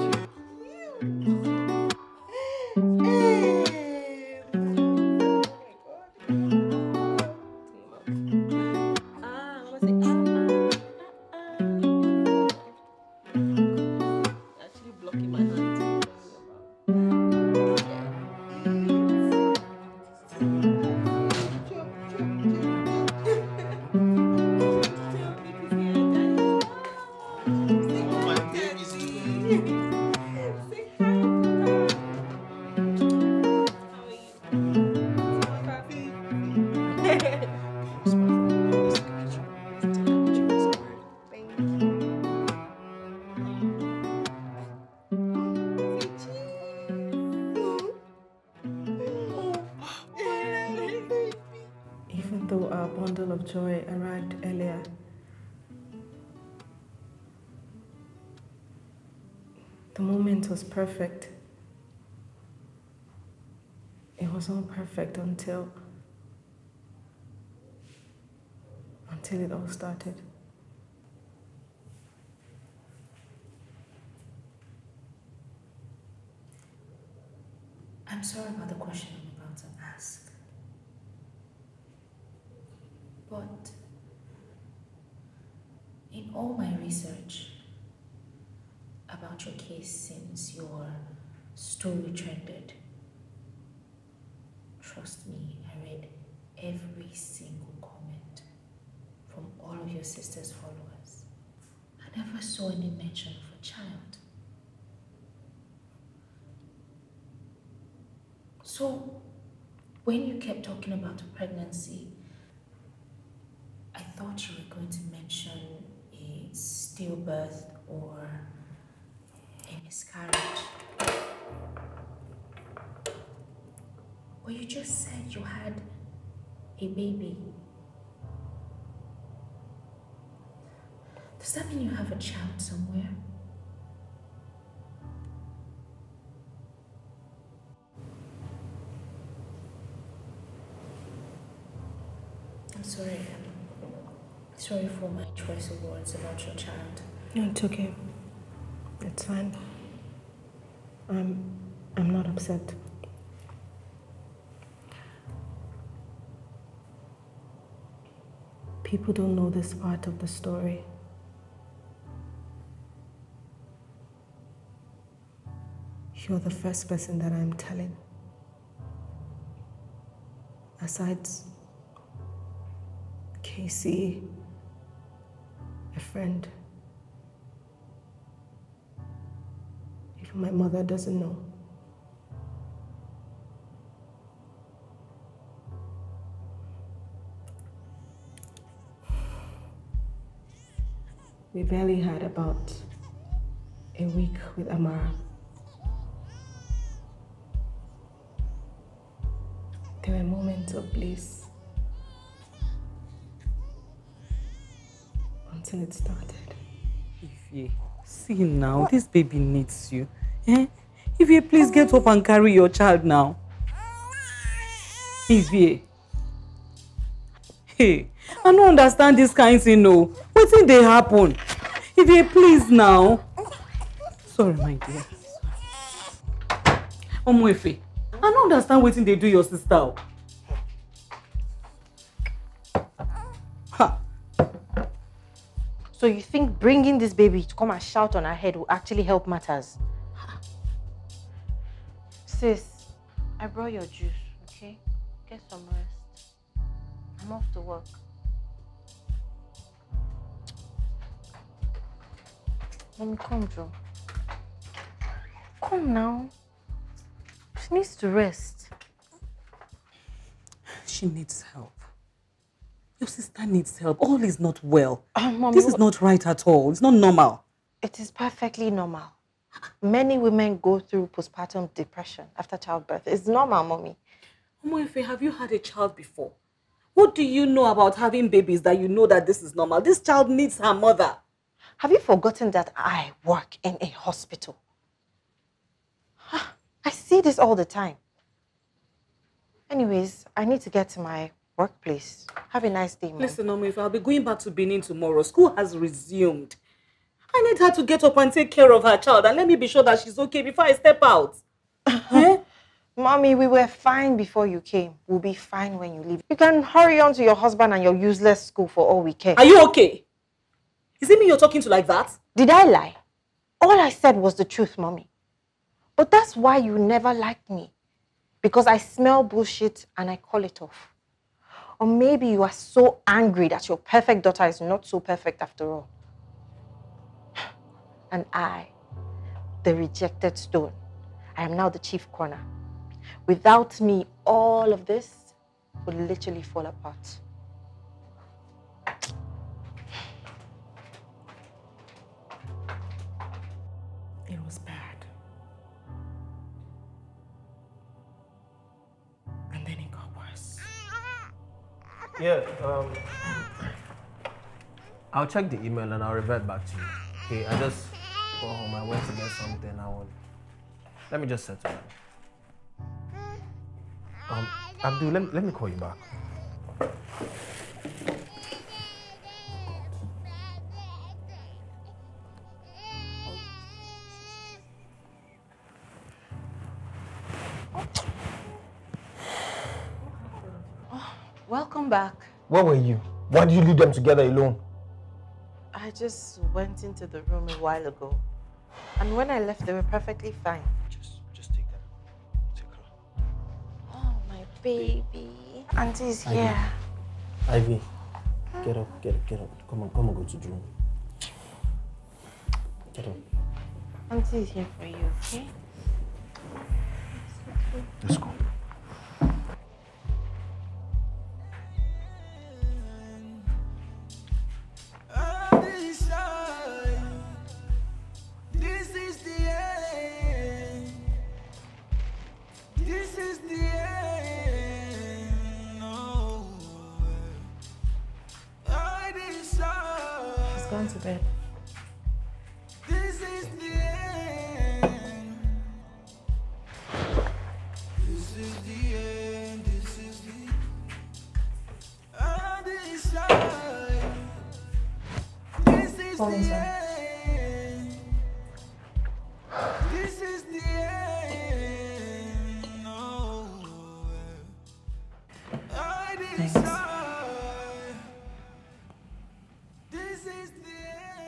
S6: Even though our bundle of joy arrived earlier, the moment was perfect. It was all perfect until it all started.
S5: I'm sorry about the question I'm about to ask. But in all my research, about your case since your story trended. Trust me, I read every single comment from all of your sister's followers. I never saw any mention of a child. So, when you kept talking about a pregnancy, I thought you were going to mention a stillbirth or a miscarriage. But you just said you had a baby. Does that mean you have a child somewhere? I'm sorry. Sorry for my choice of words about your child.
S6: No, it's okay. It's fine. I'm not upset. People don't know this part of the story. You're the first person that I'm telling. Aside Casey, a friend. Even my mother doesn't know. We barely had about a week with Amara. There were moments of bliss until it started.
S7: Ify, see now, this baby needs you. Eh? Ify, please get up and carry your child now. Ify. Hey, I don't understand this kind of thing, no. What did they happen? Ify, please now. Sorry, my dear. Omo Ify, I don't understand what they do your sister.
S1: Ha. So you think bringing this baby to come and shout on her head will actually help matters? Sis, I brought your juice, okay? Get some rest. I'm off to work. Mommy, come, Joe. Come now. She needs to rest.
S7: She needs help. Your sister needs help. All is not well.
S1: Mommy,
S7: this is not right at all. It's not normal.
S1: It is perfectly normal. Many women go through postpartum depression after childbirth. It's normal, Mommy.
S7: Omo Ify, have you had a child before? What do you know about having babies that you know that this is normal? This child needs her mother.
S1: Have you forgotten that I work in a hospital? I see this all the time. Anyways, I need to get to my workplace. Have a nice day, Mom.
S7: Listen, Omo Ify, I'll be going back to Benin tomorrow. School has resumed. I need her to get up and take care of her child and let me be sure that she's okay before I step out. Eh?
S1: Mommy, we were fine before you came. We'll be fine when you leave. You can hurry on to your husband and your useless school for all we care.
S7: Are you okay? Is it me you're talking to like that?
S1: Did I lie? All I said was the truth, Mommy. But that's why you never liked me. Because I smell bullshit and I call it off. Or maybe you are so angry that your perfect daughter is not so perfect after all. And I, the rejected stone, I am now the chief corner. Without me, all of this would literally fall apart.
S6: It was bad. And then it got worse.
S10: Yeah, I'll check the email and I'll revert back to you. Okay, I just go home. I went to get something. Let me just settle down. Abdul, let me call you back.
S1: Welcome back.
S10: Where were you? Why did you leave them together alone?
S1: I just went into the room a while ago. And when I left, they were perfectly fine.
S10: Just take them. Take her.
S2: Oh, my baby.
S1: Auntie is here.
S10: Ivy, get up. Come on, go to the room. Get up.
S1: Auntie is here for you, okay?
S10: Let's go.
S1: She's gone to bed.
S3: This is the end. This is the end. This is the I decide. This is the end. This is the end. No. I decide. This is the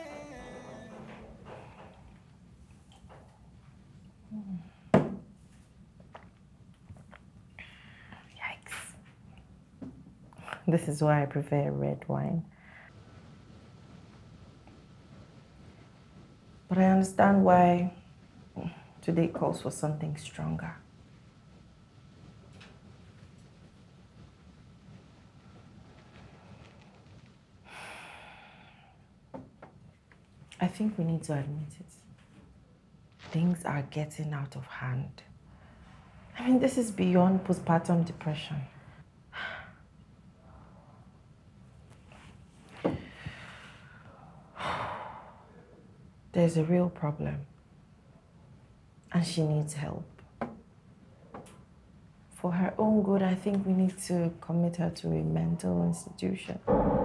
S1: Yikes. This is why I prefer red wine. But I understand why today calls for something stronger. I think we need to admit it. Things are getting out of hand. I mean, this is beyond postpartum depression. There's a real problem, and she needs help. For her own good, I think we need to commit her to a mental institution.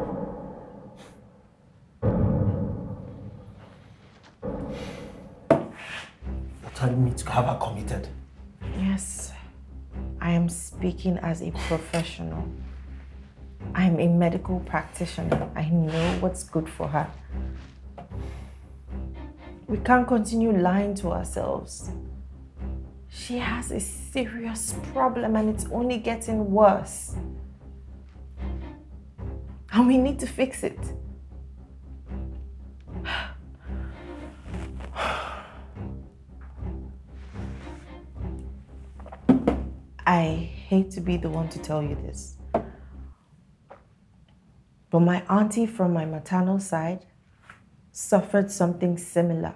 S10: You're telling me to have her committed?
S1: Yes, I am speaking as a professional. I'm a medical practitioner. I know what's good for her. We can't continue lying to ourselves. She has a serious problem and it's only getting worse. And we need to fix it. I hate to be the one to tell you this, but my auntie from my maternal side suffered something similar.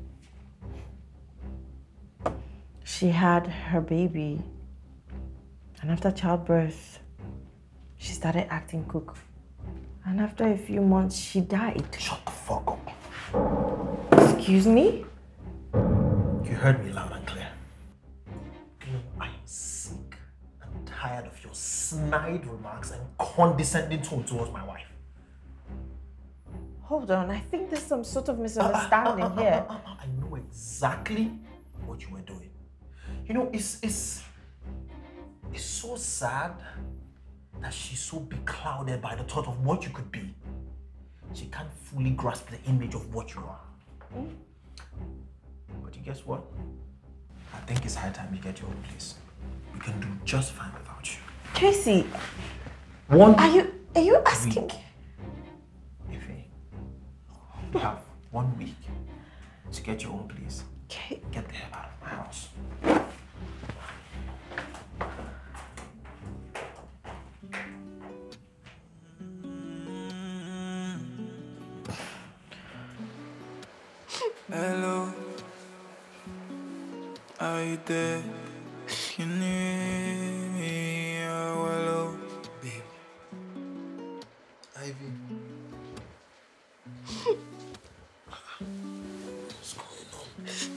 S1: She had her baby, and after childbirth, she started acting cuckoo. And after a few months, she died.
S10: Shut the fuck up.
S1: Excuse me?
S10: You heard me loud and clear. You know, I am sick and tired of your snide remarks and condescending tone towards my wife.
S1: Hold on, I think there's some sort of misunderstanding here.
S10: I know exactly what you were doing. You know, it's so sad that she's so beclouded by the thought of what you could be. She can't fully grasp the image of what you are. But you guess what? I think it's high time you get your own place. We can do just fine without you.
S1: Tracy,
S10: Are
S1: you asking?
S10: You have 1 week to get your own place.
S1: Okay.
S10: Get the hell out of my house.
S3: Hello, are you there? Can you hear me? Oh, hello,
S10: babe. Ivy. What's going on?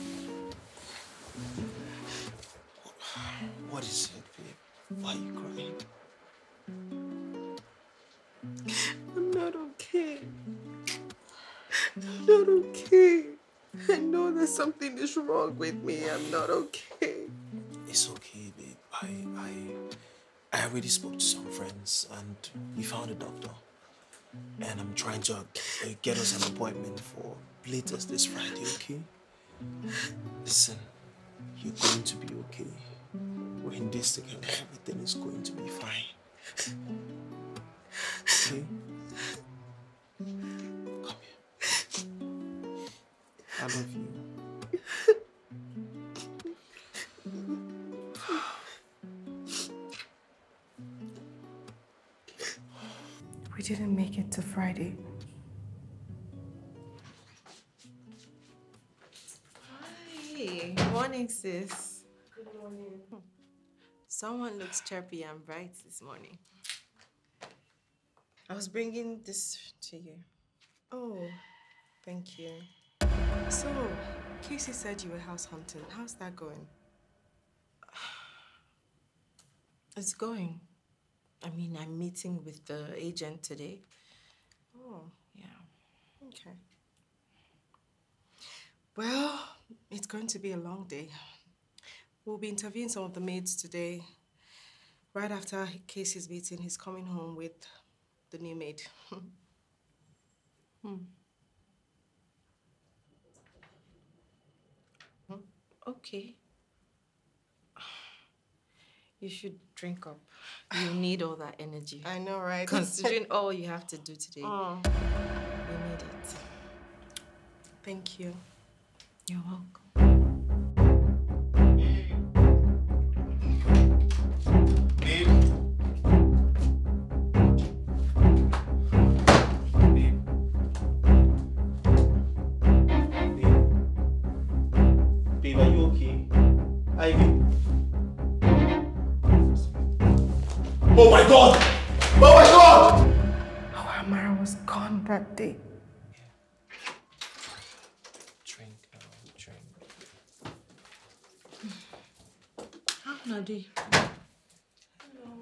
S10: What is it, babe? Why are you crying?
S14: I'm not okay. I'm not okay. I know that something is wrong with me. I'm not okay.
S10: It's okay, babe. I already spoke to some friends and we found a doctor. And I'm trying to get us an appointment for latest this Friday, okay? Listen, you're going to be okay. We're in this together. Everything is going to be fine. Okay? Come here. I love you.
S6: We didn't make it to Friday.
S14: Hey, morning, sis. Good morning. Someone looks chirpy and bright this morning. I was bringing this to you. Oh, thank you. So, Casey said you were house hunting. How's that going? It's going. I mean, I'm meeting with the agent today. Oh, yeah. Okay. Well, it's going to be a long day. We'll be interviewing some of the maids today. Right after Casey's meeting, he's coming home with the new maid. Okay. You should drink up. You need all that energy. I know, right? Considering all you have to do today, you need it. Thank you. You're welcome.
S10: Babe, are you okay? Ivy? Oh my God! Oh my God!
S6: Our Amara was gone that day.
S10: Drink now, drink.
S7: How Nadi?
S14: Hello.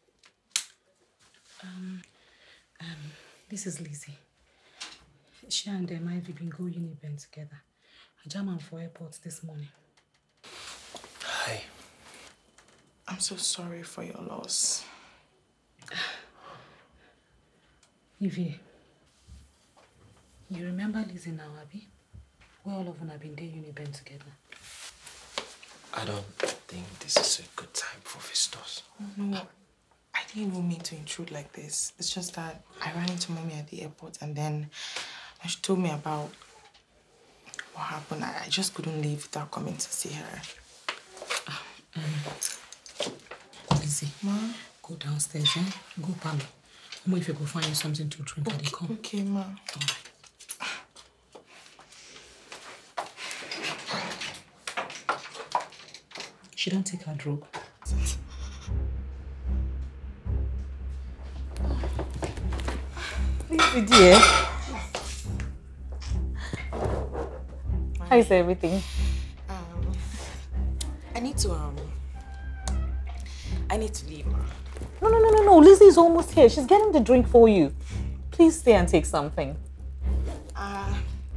S7: This is Lizzie. She and Ivy been going Uniben together. I jam am for airport this morning.
S10: Hi.
S14: I'm so sorry for your loss.
S7: Ivy, you remember Lizzie now, Abby? We all of them have been there Uniben together.
S10: I don't think this is a good time for visitors.
S14: No, I didn't even mean to intrude like this. It's just that I ran into Mommy at the airport and then she told me about what happened. I just couldn't leave without coming to see her.
S7: Lizzie, go downstairs, go parlor. If you go find you something to drink, okay, come.
S14: Okay, ma.
S7: She don't take her drug.
S1: Lizzie, dear. How is everything?
S14: I need to leave, ma.
S1: No. Lizzie is almost here. She's getting the drink for you. Please stay and take something.
S14: I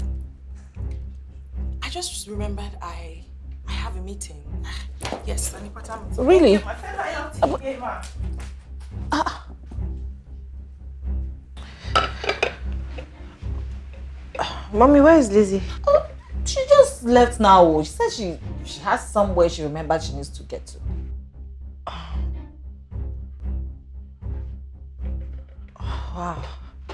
S14: just remembered I have a meeting. Yes,
S1: Really? Mommy, where is Lizzie? Oh, she just left now. She said she has somewhere she remembered she needs to get to. Wow.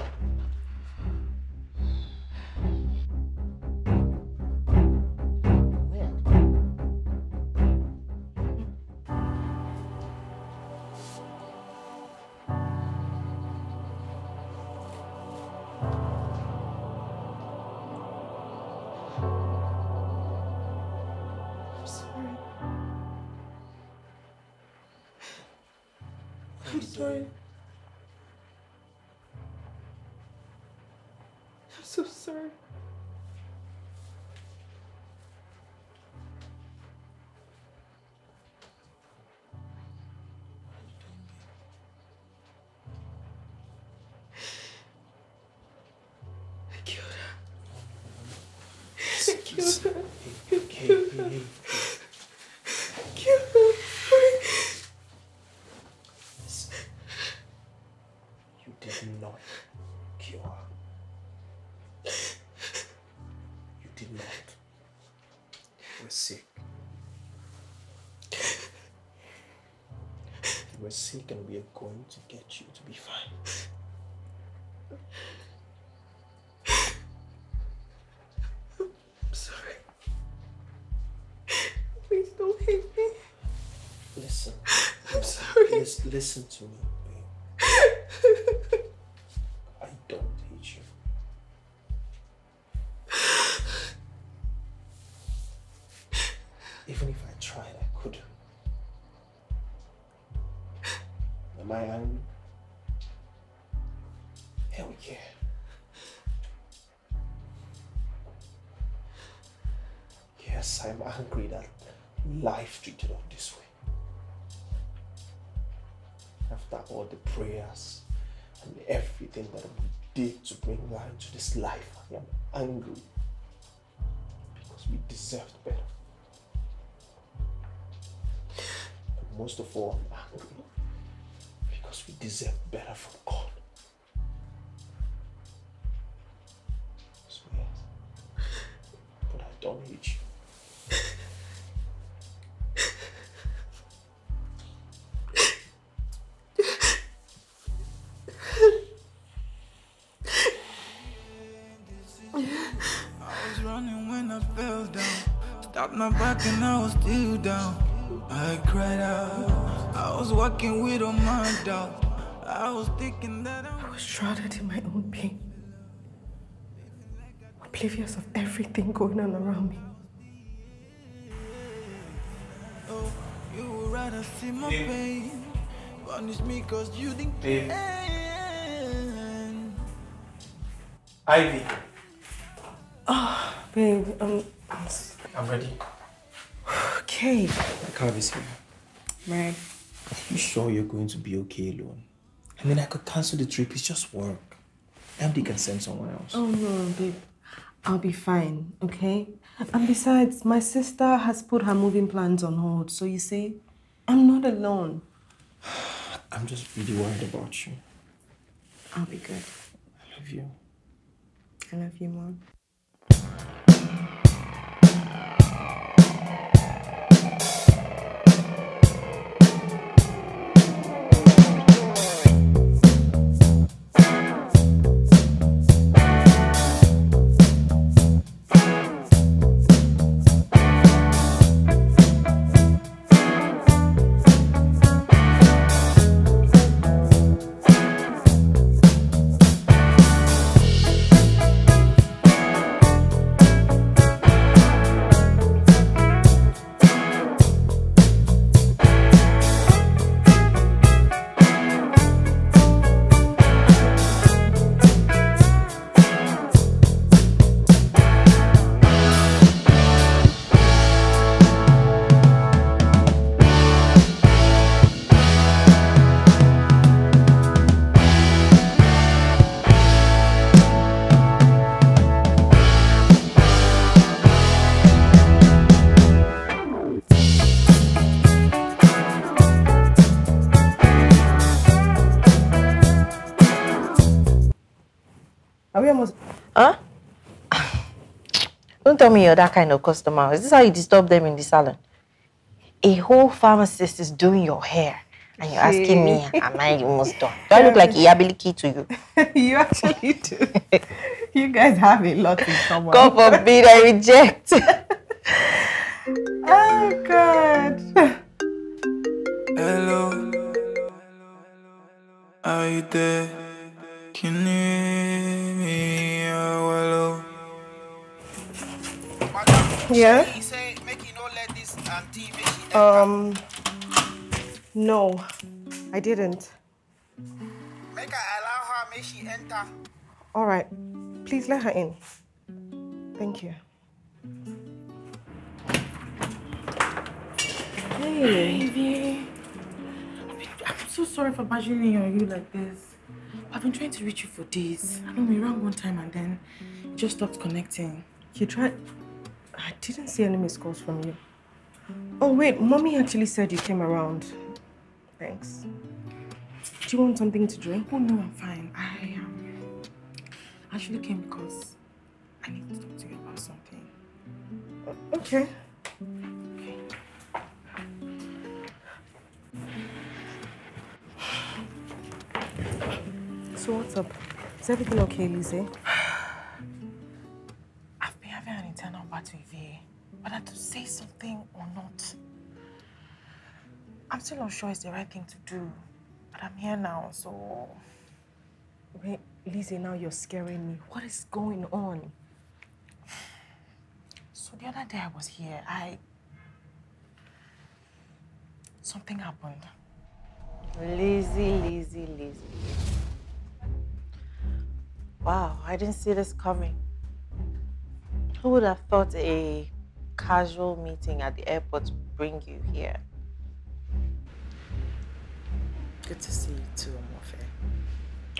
S14: I'm sorry. I'm so sorry. I killed her. I killed her.
S10: Hey.
S14: I killed her.
S10: You did not kill her. You did not. were sick. You were sick and we are going to get you to be fine.
S14: I'm sorry. Please don't hate me.
S10: Listen.
S14: I'm sorry.
S10: Listen to me, babe. I don't hate you. Even if I tried, I couldn't. Am I angry? Hell yeah. Yes, I'm angry that life treated us this way. After all the prayers and everything that we did to bring life to this life, I am angry because we deserved better. And most of all, I'm angry because we deserved better from God. So yes, but I don't hate you.
S3: Stopped my back and I was still down. I cried out. I was walking with all my doubt. I was thinking that I
S6: was shrouded in my own pain, oblivious of everything going on around me.
S3: Oh, you would rather see my pain. Punish me cause you didn't
S10: Babe.
S3: end.
S10: Ivy.
S6: Oh, babe,
S10: I'm ready.
S6: Okay.
S10: The car is here.
S6: Right.
S10: You sure you're going to be okay alone? I mean, I could cancel the trip. It's just work. MD can send someone else.
S6: Oh, no, babe. I'll be fine, okay? And besides, my sister has put her moving plans on hold. So you see, I'm not alone.
S10: I'm just really worried about you.
S6: I'll be good.
S10: I love you.
S6: I love you more.
S1: Are we almost... Huh? Don't tell me you're that kind of customer. Is this how you disturb them in the salon? A whole pharmacist is doing your hair. And you're asking me, am I almost done? Do I look like Iyabiliki to you?
S6: You actually do. You guys have a lot in common.
S1: God forbid I reject.
S6: Oh, God.
S3: Hello. Are you there? Can you hear me? Oh, hello.
S6: Yeah? No, I didn't.
S16: Make her allow her, make she enter.
S6: All right, please let her in. Thank you.
S4: Hey, baby. I'm so sorry for barging on you like this. I've been trying to reach you for days. I know we rang one time and then it just stopped connecting.
S6: You tried? I didn't see any missed calls from you. Oh, wait, Mommy actually said you came around. Thanks. Do you want something to drink?
S4: Oh, no, I'm fine. I actually came because I need to talk to you about something.
S6: Okay. So what's up? Is everything okay, Lizzie?
S4: I've been having an internal battle with you, whether to say something or not. I'm still unsure it's the right thing to do, but I'm here now, so...
S6: Wait, Lizzie, now you're scaring me. What is going on?
S4: So the other day I was here, something happened.
S1: Lizzie. Wow, I didn't see this coming. Who would have thought a casual meeting at the airport would bring you here?
S4: Good to see you too, Omofe.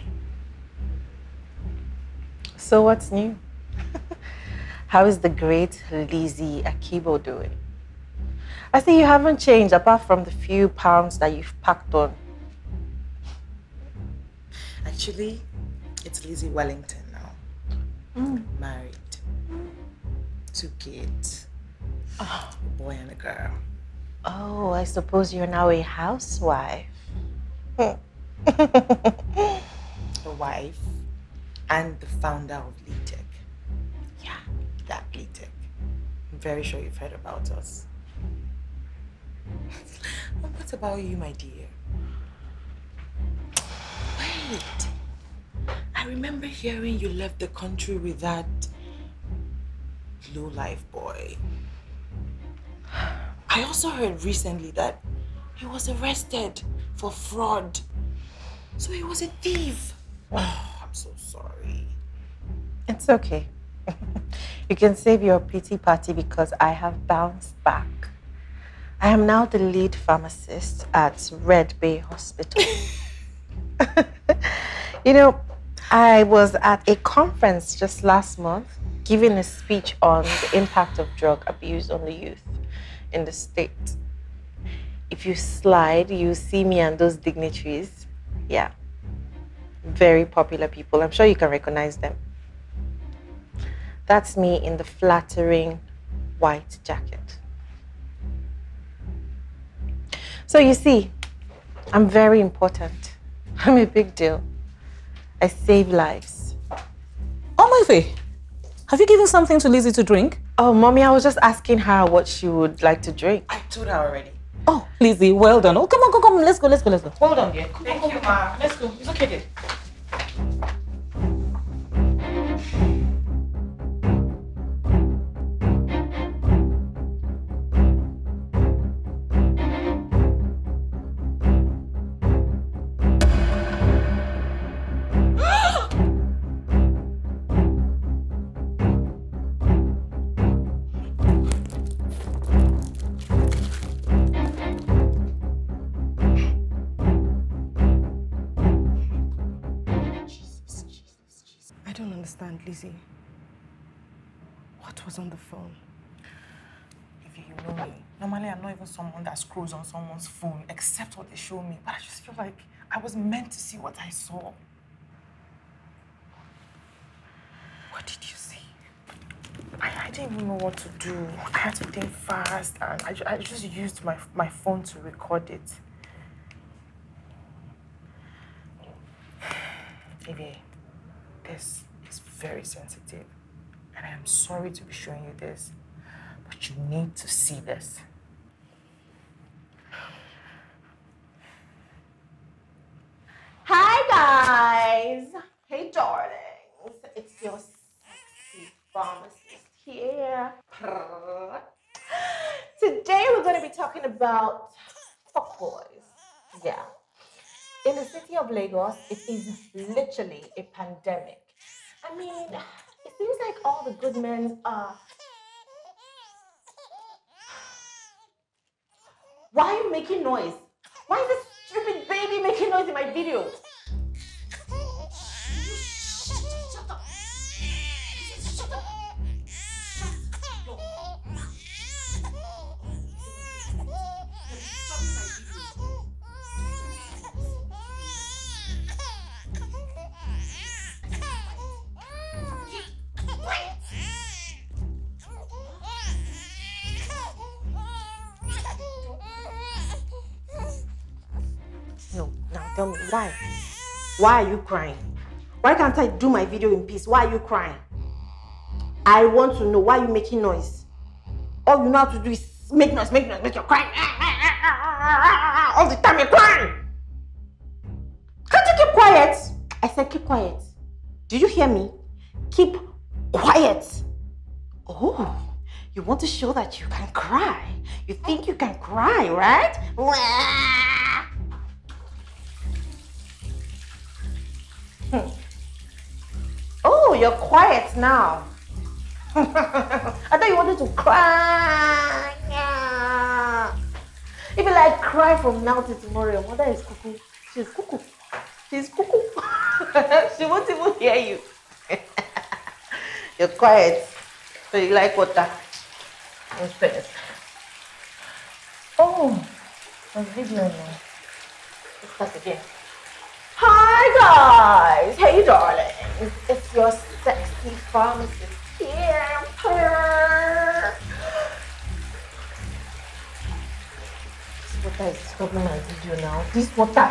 S1: So what's new? How is the great Lizzie Akibo doing? I see you haven't changed apart from the few pounds that you've packed on.
S4: Actually, it's Lizzie Wellington now. Married. 2 kids. A boy and a girl.
S1: Oh, I suppose you're now a housewife.
S4: The wife and the founder of LeeTech. Yeah, that LeeTech. I'm very sure you've heard about us. What about you, my dear? Wait. I remember hearing you left the country with that low-life boy. I also heard recently that he was arrested for fraud. So he was a thief. Oh, I'm so sorry.
S1: It's okay. You can save your pity party because I have bounced back. I am now the lead pharmacist at Red Bay Hospital. You know, I was at a conference just last month giving a speech on the impact of drug abuse on the youth in the state. If you slide, you see me and those dignitaries. Yeah, very popular people. I'm sure you can recognize them. That's me in the flattering white jacket. So you see, I'm very important. I'm a big deal. I save lives.
S7: Oh, Moife, have you given something to Lizzie to drink?
S1: Oh, Mommy, I was just asking her what she would like to drink.
S4: I told her already.
S7: Oh, Lizzie, well done. Oh, come on. Let's go.
S4: Hold on, dear. Thank you, Ma. Let's go. It's okay, dear.
S6: Lizzie, what was on the phone?
S4: If you know me, normally I'm not even someone that scrolls on someone's phone except what they show me, but I just feel like I was meant to see what I saw. What did you see? I didn't even know what to do. I had to think fast and I just used my phone to record it. Evie, this is very sensitive, and I am sorry to be showing you this, but you need to see this.
S1: Hi guys! Hey darlings! It's your sexy pharmacist here. Today we're going to be talking about fuckboys. Yeah. In the city of Lagos, it is literally a pandemic. I mean, it seems like all the good men are... Why are you making noise? Why is this stupid baby making noise in my video? Shut up.
S13: Tell me, why? Why are you crying? Why can't I do my video in peace? Why are you crying? I want to know why you're making noise. All you know how to do is make noise, make you're crying. All the time you're crying. Can't you keep quiet? I said keep quiet. Did you hear me? Keep quiet. Oh, you want to show that you can cry. You think you can cry, right? Oh, you're quiet now. I thought you wanted to cry. If you like cry from now till tomorrow, your mother is cuckoo. She's cuckoo. She's cuckoo. She won't even hear you. You're quiet. So you like water. Instead. Oh, there's video now. Let's start again. Hi guys. Hey darling. It's your sexy pharmacist here. This water is stopping my video now. This water.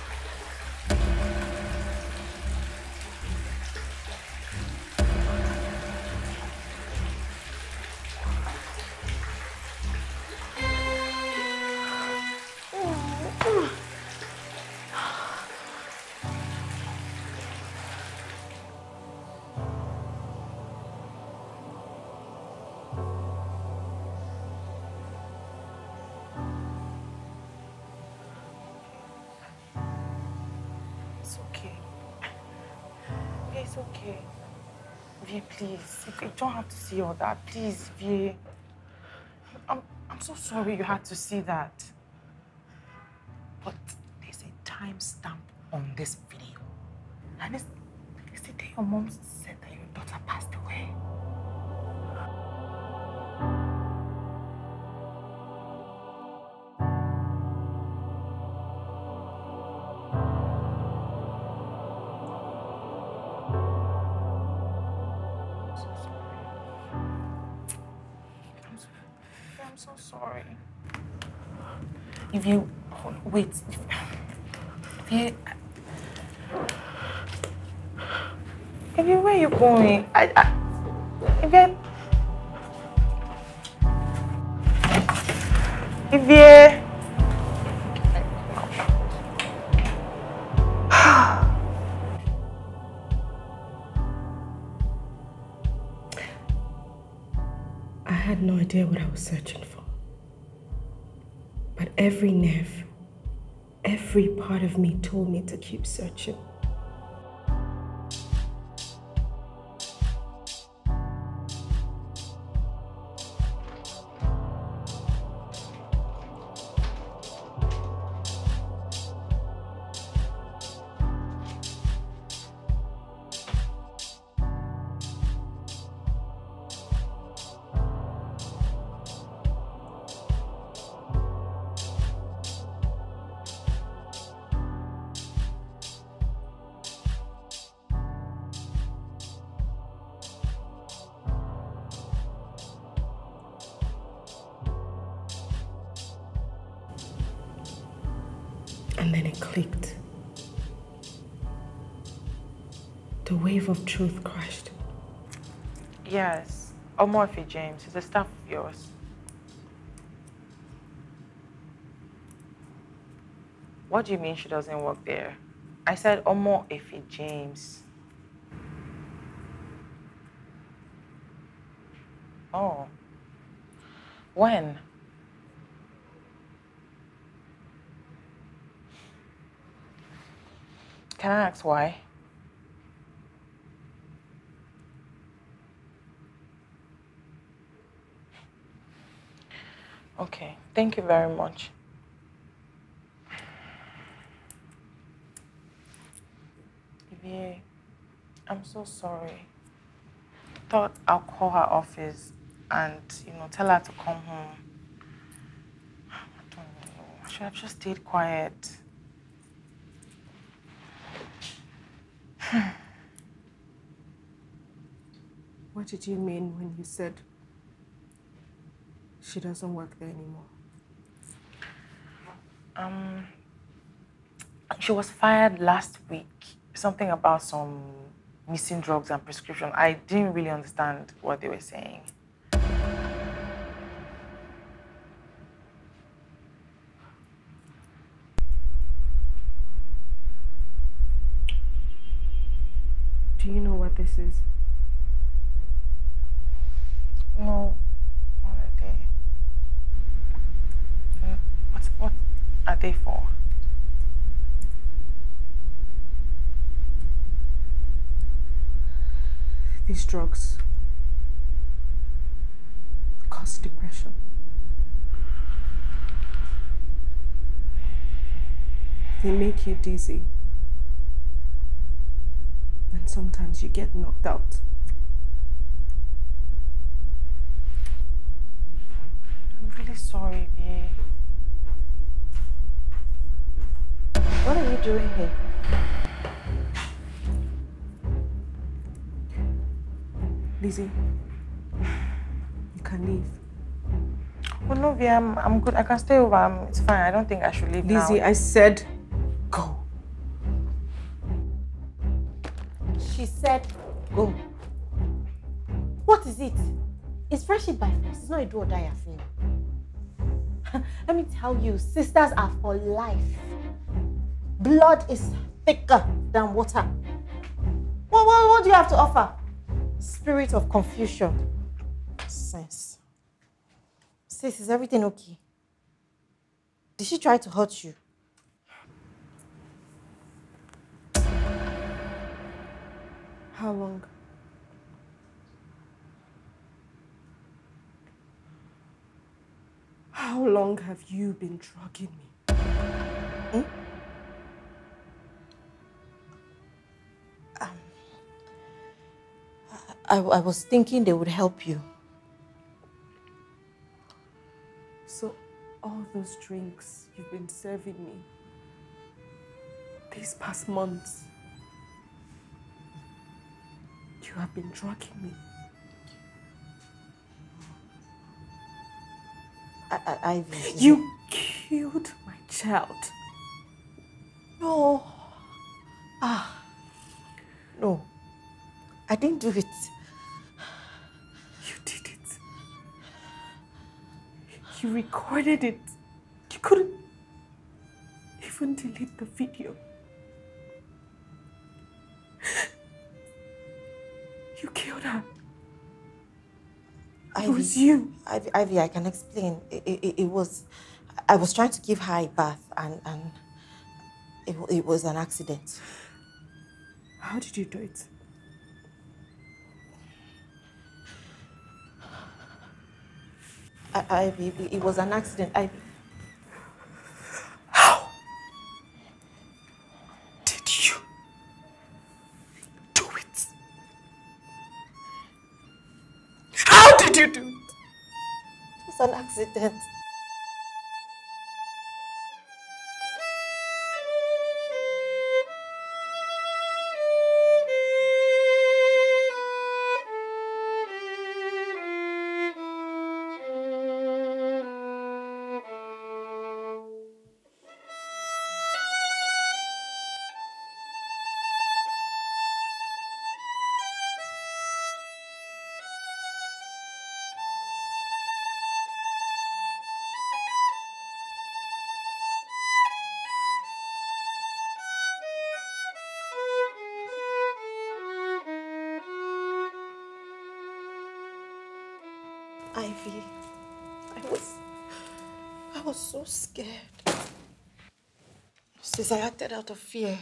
S4: It's okay. Vie, please. You don't have to see all that. Please, Vie. I'm so sorry you had to see that. But there's a timestamp on this video. And it's the day your mom said that your daughter passed away. I'm so sorry. If you wait, if you where are you going? If you
S6: I had no idea what I was searching for. But every nerve, every part of me told me to keep searching. And then it clicked. The wave of truth crashed.
S4: Yes, Omorphe James is a staff of yours. What do you mean she doesn't work there? I said Omorphe James. Oh. When? Can I ask why? Okay, thank you very much. Ivy, I'm so sorry. Thought I'll call her office and, tell her to come home. I don't know. I should have just stayed quiet.
S6: What did you mean when you said she doesn't work there anymore?
S4: She was fired last week. Something about some missing drugs and prescription. I didn't really understand what they were saying.
S6: Do you know what this is?
S4: No, what are they? What are they for?
S6: These drugs cause depression. They make you dizzy. And sometimes you get knocked out.
S4: I'm really sorry, babe.
S13: What are you doing here?
S6: Lizzie, you can leave.
S4: Oh no, Via, I'm good. I can stay over. It's fine. I don't think I should leave now.
S6: Lizzie, I said go.
S13: She said go. What is it? It's friendship by force. It's not a do or die affair. Let me tell you, sisters are for life. Blood is thicker than water. What do you have to offer? Spirit of confusion. Sense. Sis, is everything okay? Did she try to hurt you?
S6: How long? How long have you been drugging me?
S13: Hmm? I was thinking they would help you.
S6: So all those drinks you've been serving me these past months, you have been drugging me.
S13: Ivy.
S6: You killed my child.
S13: No. No. I didn't do it.
S6: You did it. You recorded it. You couldn't even delete the video. You killed her. It was you.
S13: Ivy, I can explain. It was... I was trying to give her a bath and it was an accident.
S6: How did you do it?
S13: Ivy, it was an accident.
S6: How did you do it? How did you do it?
S13: It was an accident. Ivy, I was so scared. Since I acted out of fear.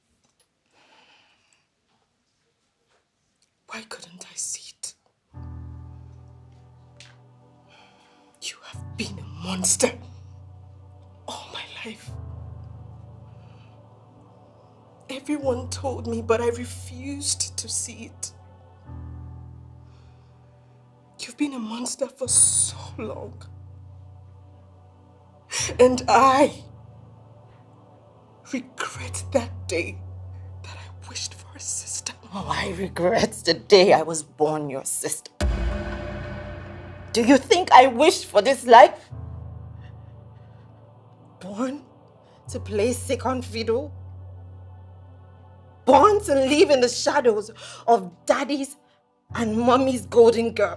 S6: Why couldn't I see it? You have been a monster all my life. Everyone told me, but I refused to see it. You've been a monster for so long. And I regret that day that I wished for a sister.
S13: Oh, I regret the day I was born your sister. Do you think I wished for this life? Born to play second fiddle born to live in the shadows of daddy's and mommy's golden girl.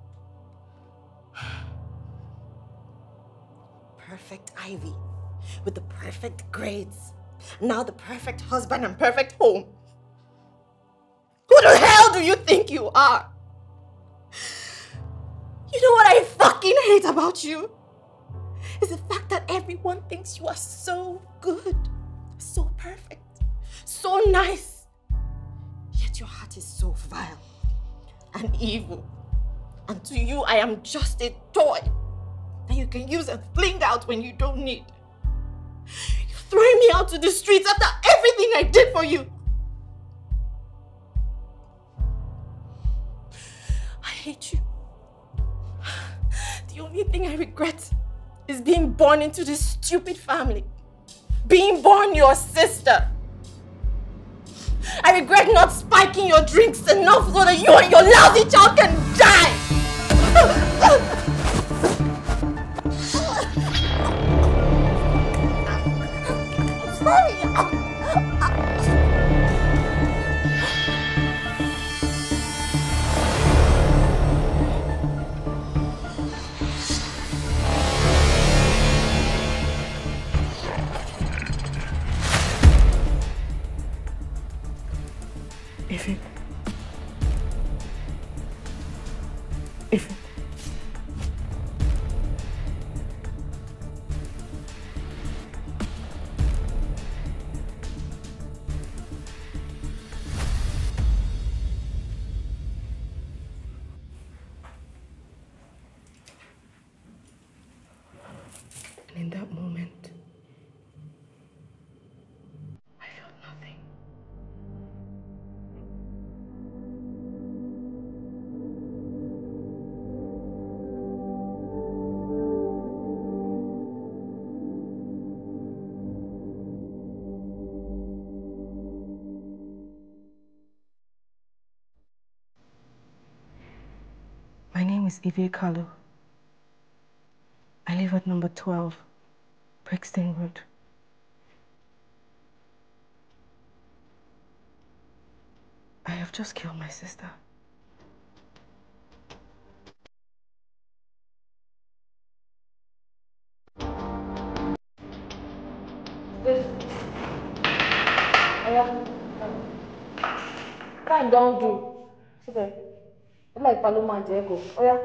S13: Perfect Ivy with the perfect grades. Now the perfect husband and perfect home. Who the hell do you think you are? You know what I fucking hate about you? Is the fact that everyone thinks you are so good, so perfect, so nice. Yet your heart is so vile and evil. And to you, I am just a toy that you can use and fling out when you don't need. You're throwing me out to the streets after everything I did for you. I hate you. The only thing I regret is being born into this stupid family. Being born your sister. I regret not spiking your drinks enough so that you and your lousy child can die. I'm sorry.
S6: If and in that moment, I felt nothing. My name is Evie Kalu. I live at number 12, Brixton Road. I have just killed my sister.
S1: Time don't do. Okay. Like Paloma and Diego. Oh yeah.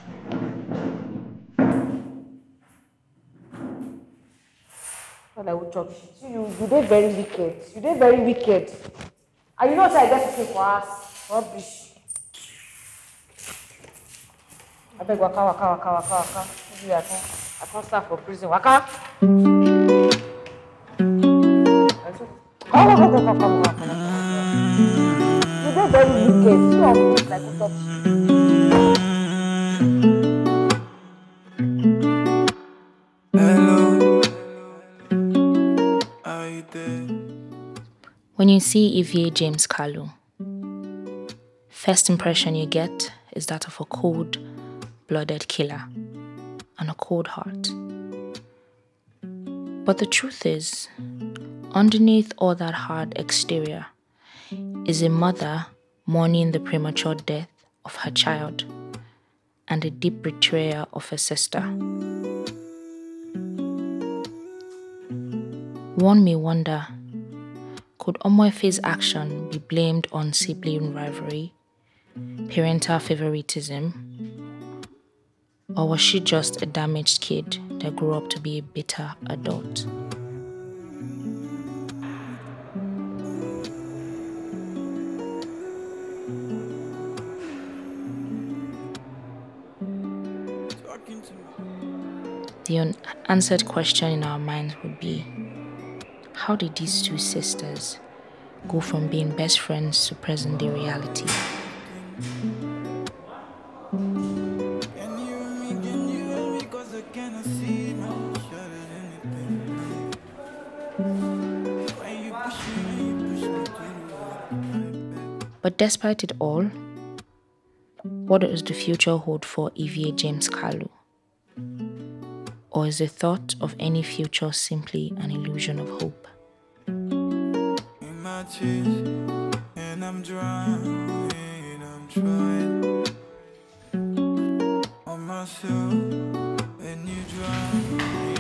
S1: I will chop shit. You did very wicked. You did very wicked. And you know what I get to for us? Rubbish. I beg waka. Maybe I can't start for prison. Waka. Come. You did very wicked. You are like a chop shit.
S12: When you see Evie James Kalu, first impression you get is that of a cold-blooded killer and a cold heart. But the truth is, underneath all that hard exterior is a mother mourning the premature death of her child and a deep betrayal of her sister. One may wonder, could Omoefe's action be blamed on sibling rivalry, parental favoritism, or was she just a damaged kid that grew up to be a bitter adult? The unanswered question in our minds would be, how did these two sisters go from being best friends to present-day reality? But despite it all, what does the future hold for Evie James Kalu? Or is the thought of any future simply an illusion of hope?
S3: In my tears, and I'm drowning, I'm trying on myself, and you drown me.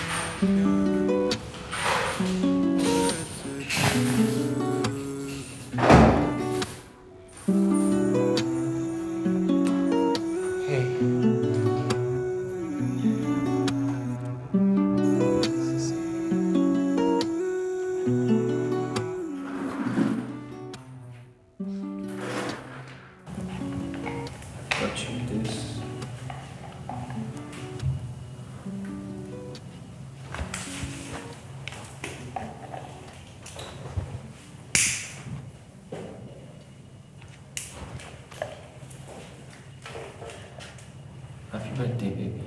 S17: Happy birthday, baby.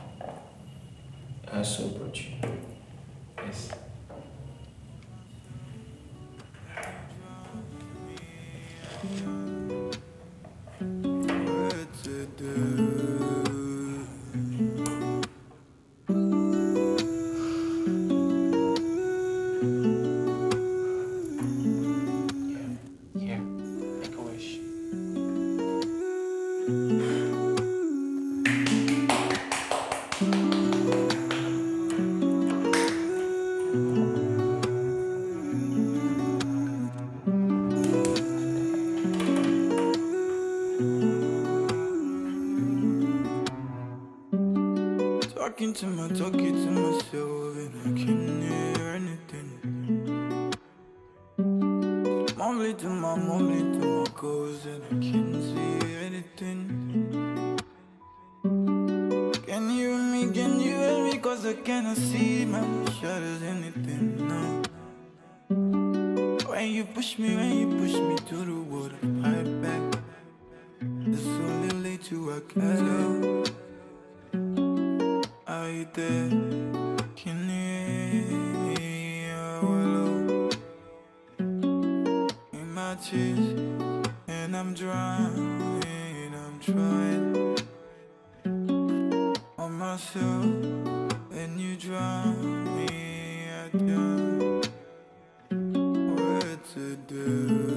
S17: I so brought you. Yes. Here, make a wish.
S3: Talking to myself, and I can't hear anything. Mumbling to my goals, and I can't see anything. Can you hear me? Can you hear me? Cause I cannot see my shadows, anything, no. When you push me to the water, fight back. It's only late to I can. Are you there? Can you hear me? Oh, hello. In my tears, and I'm drowning, I'm trying on myself, and you drown me, I don't know what to do.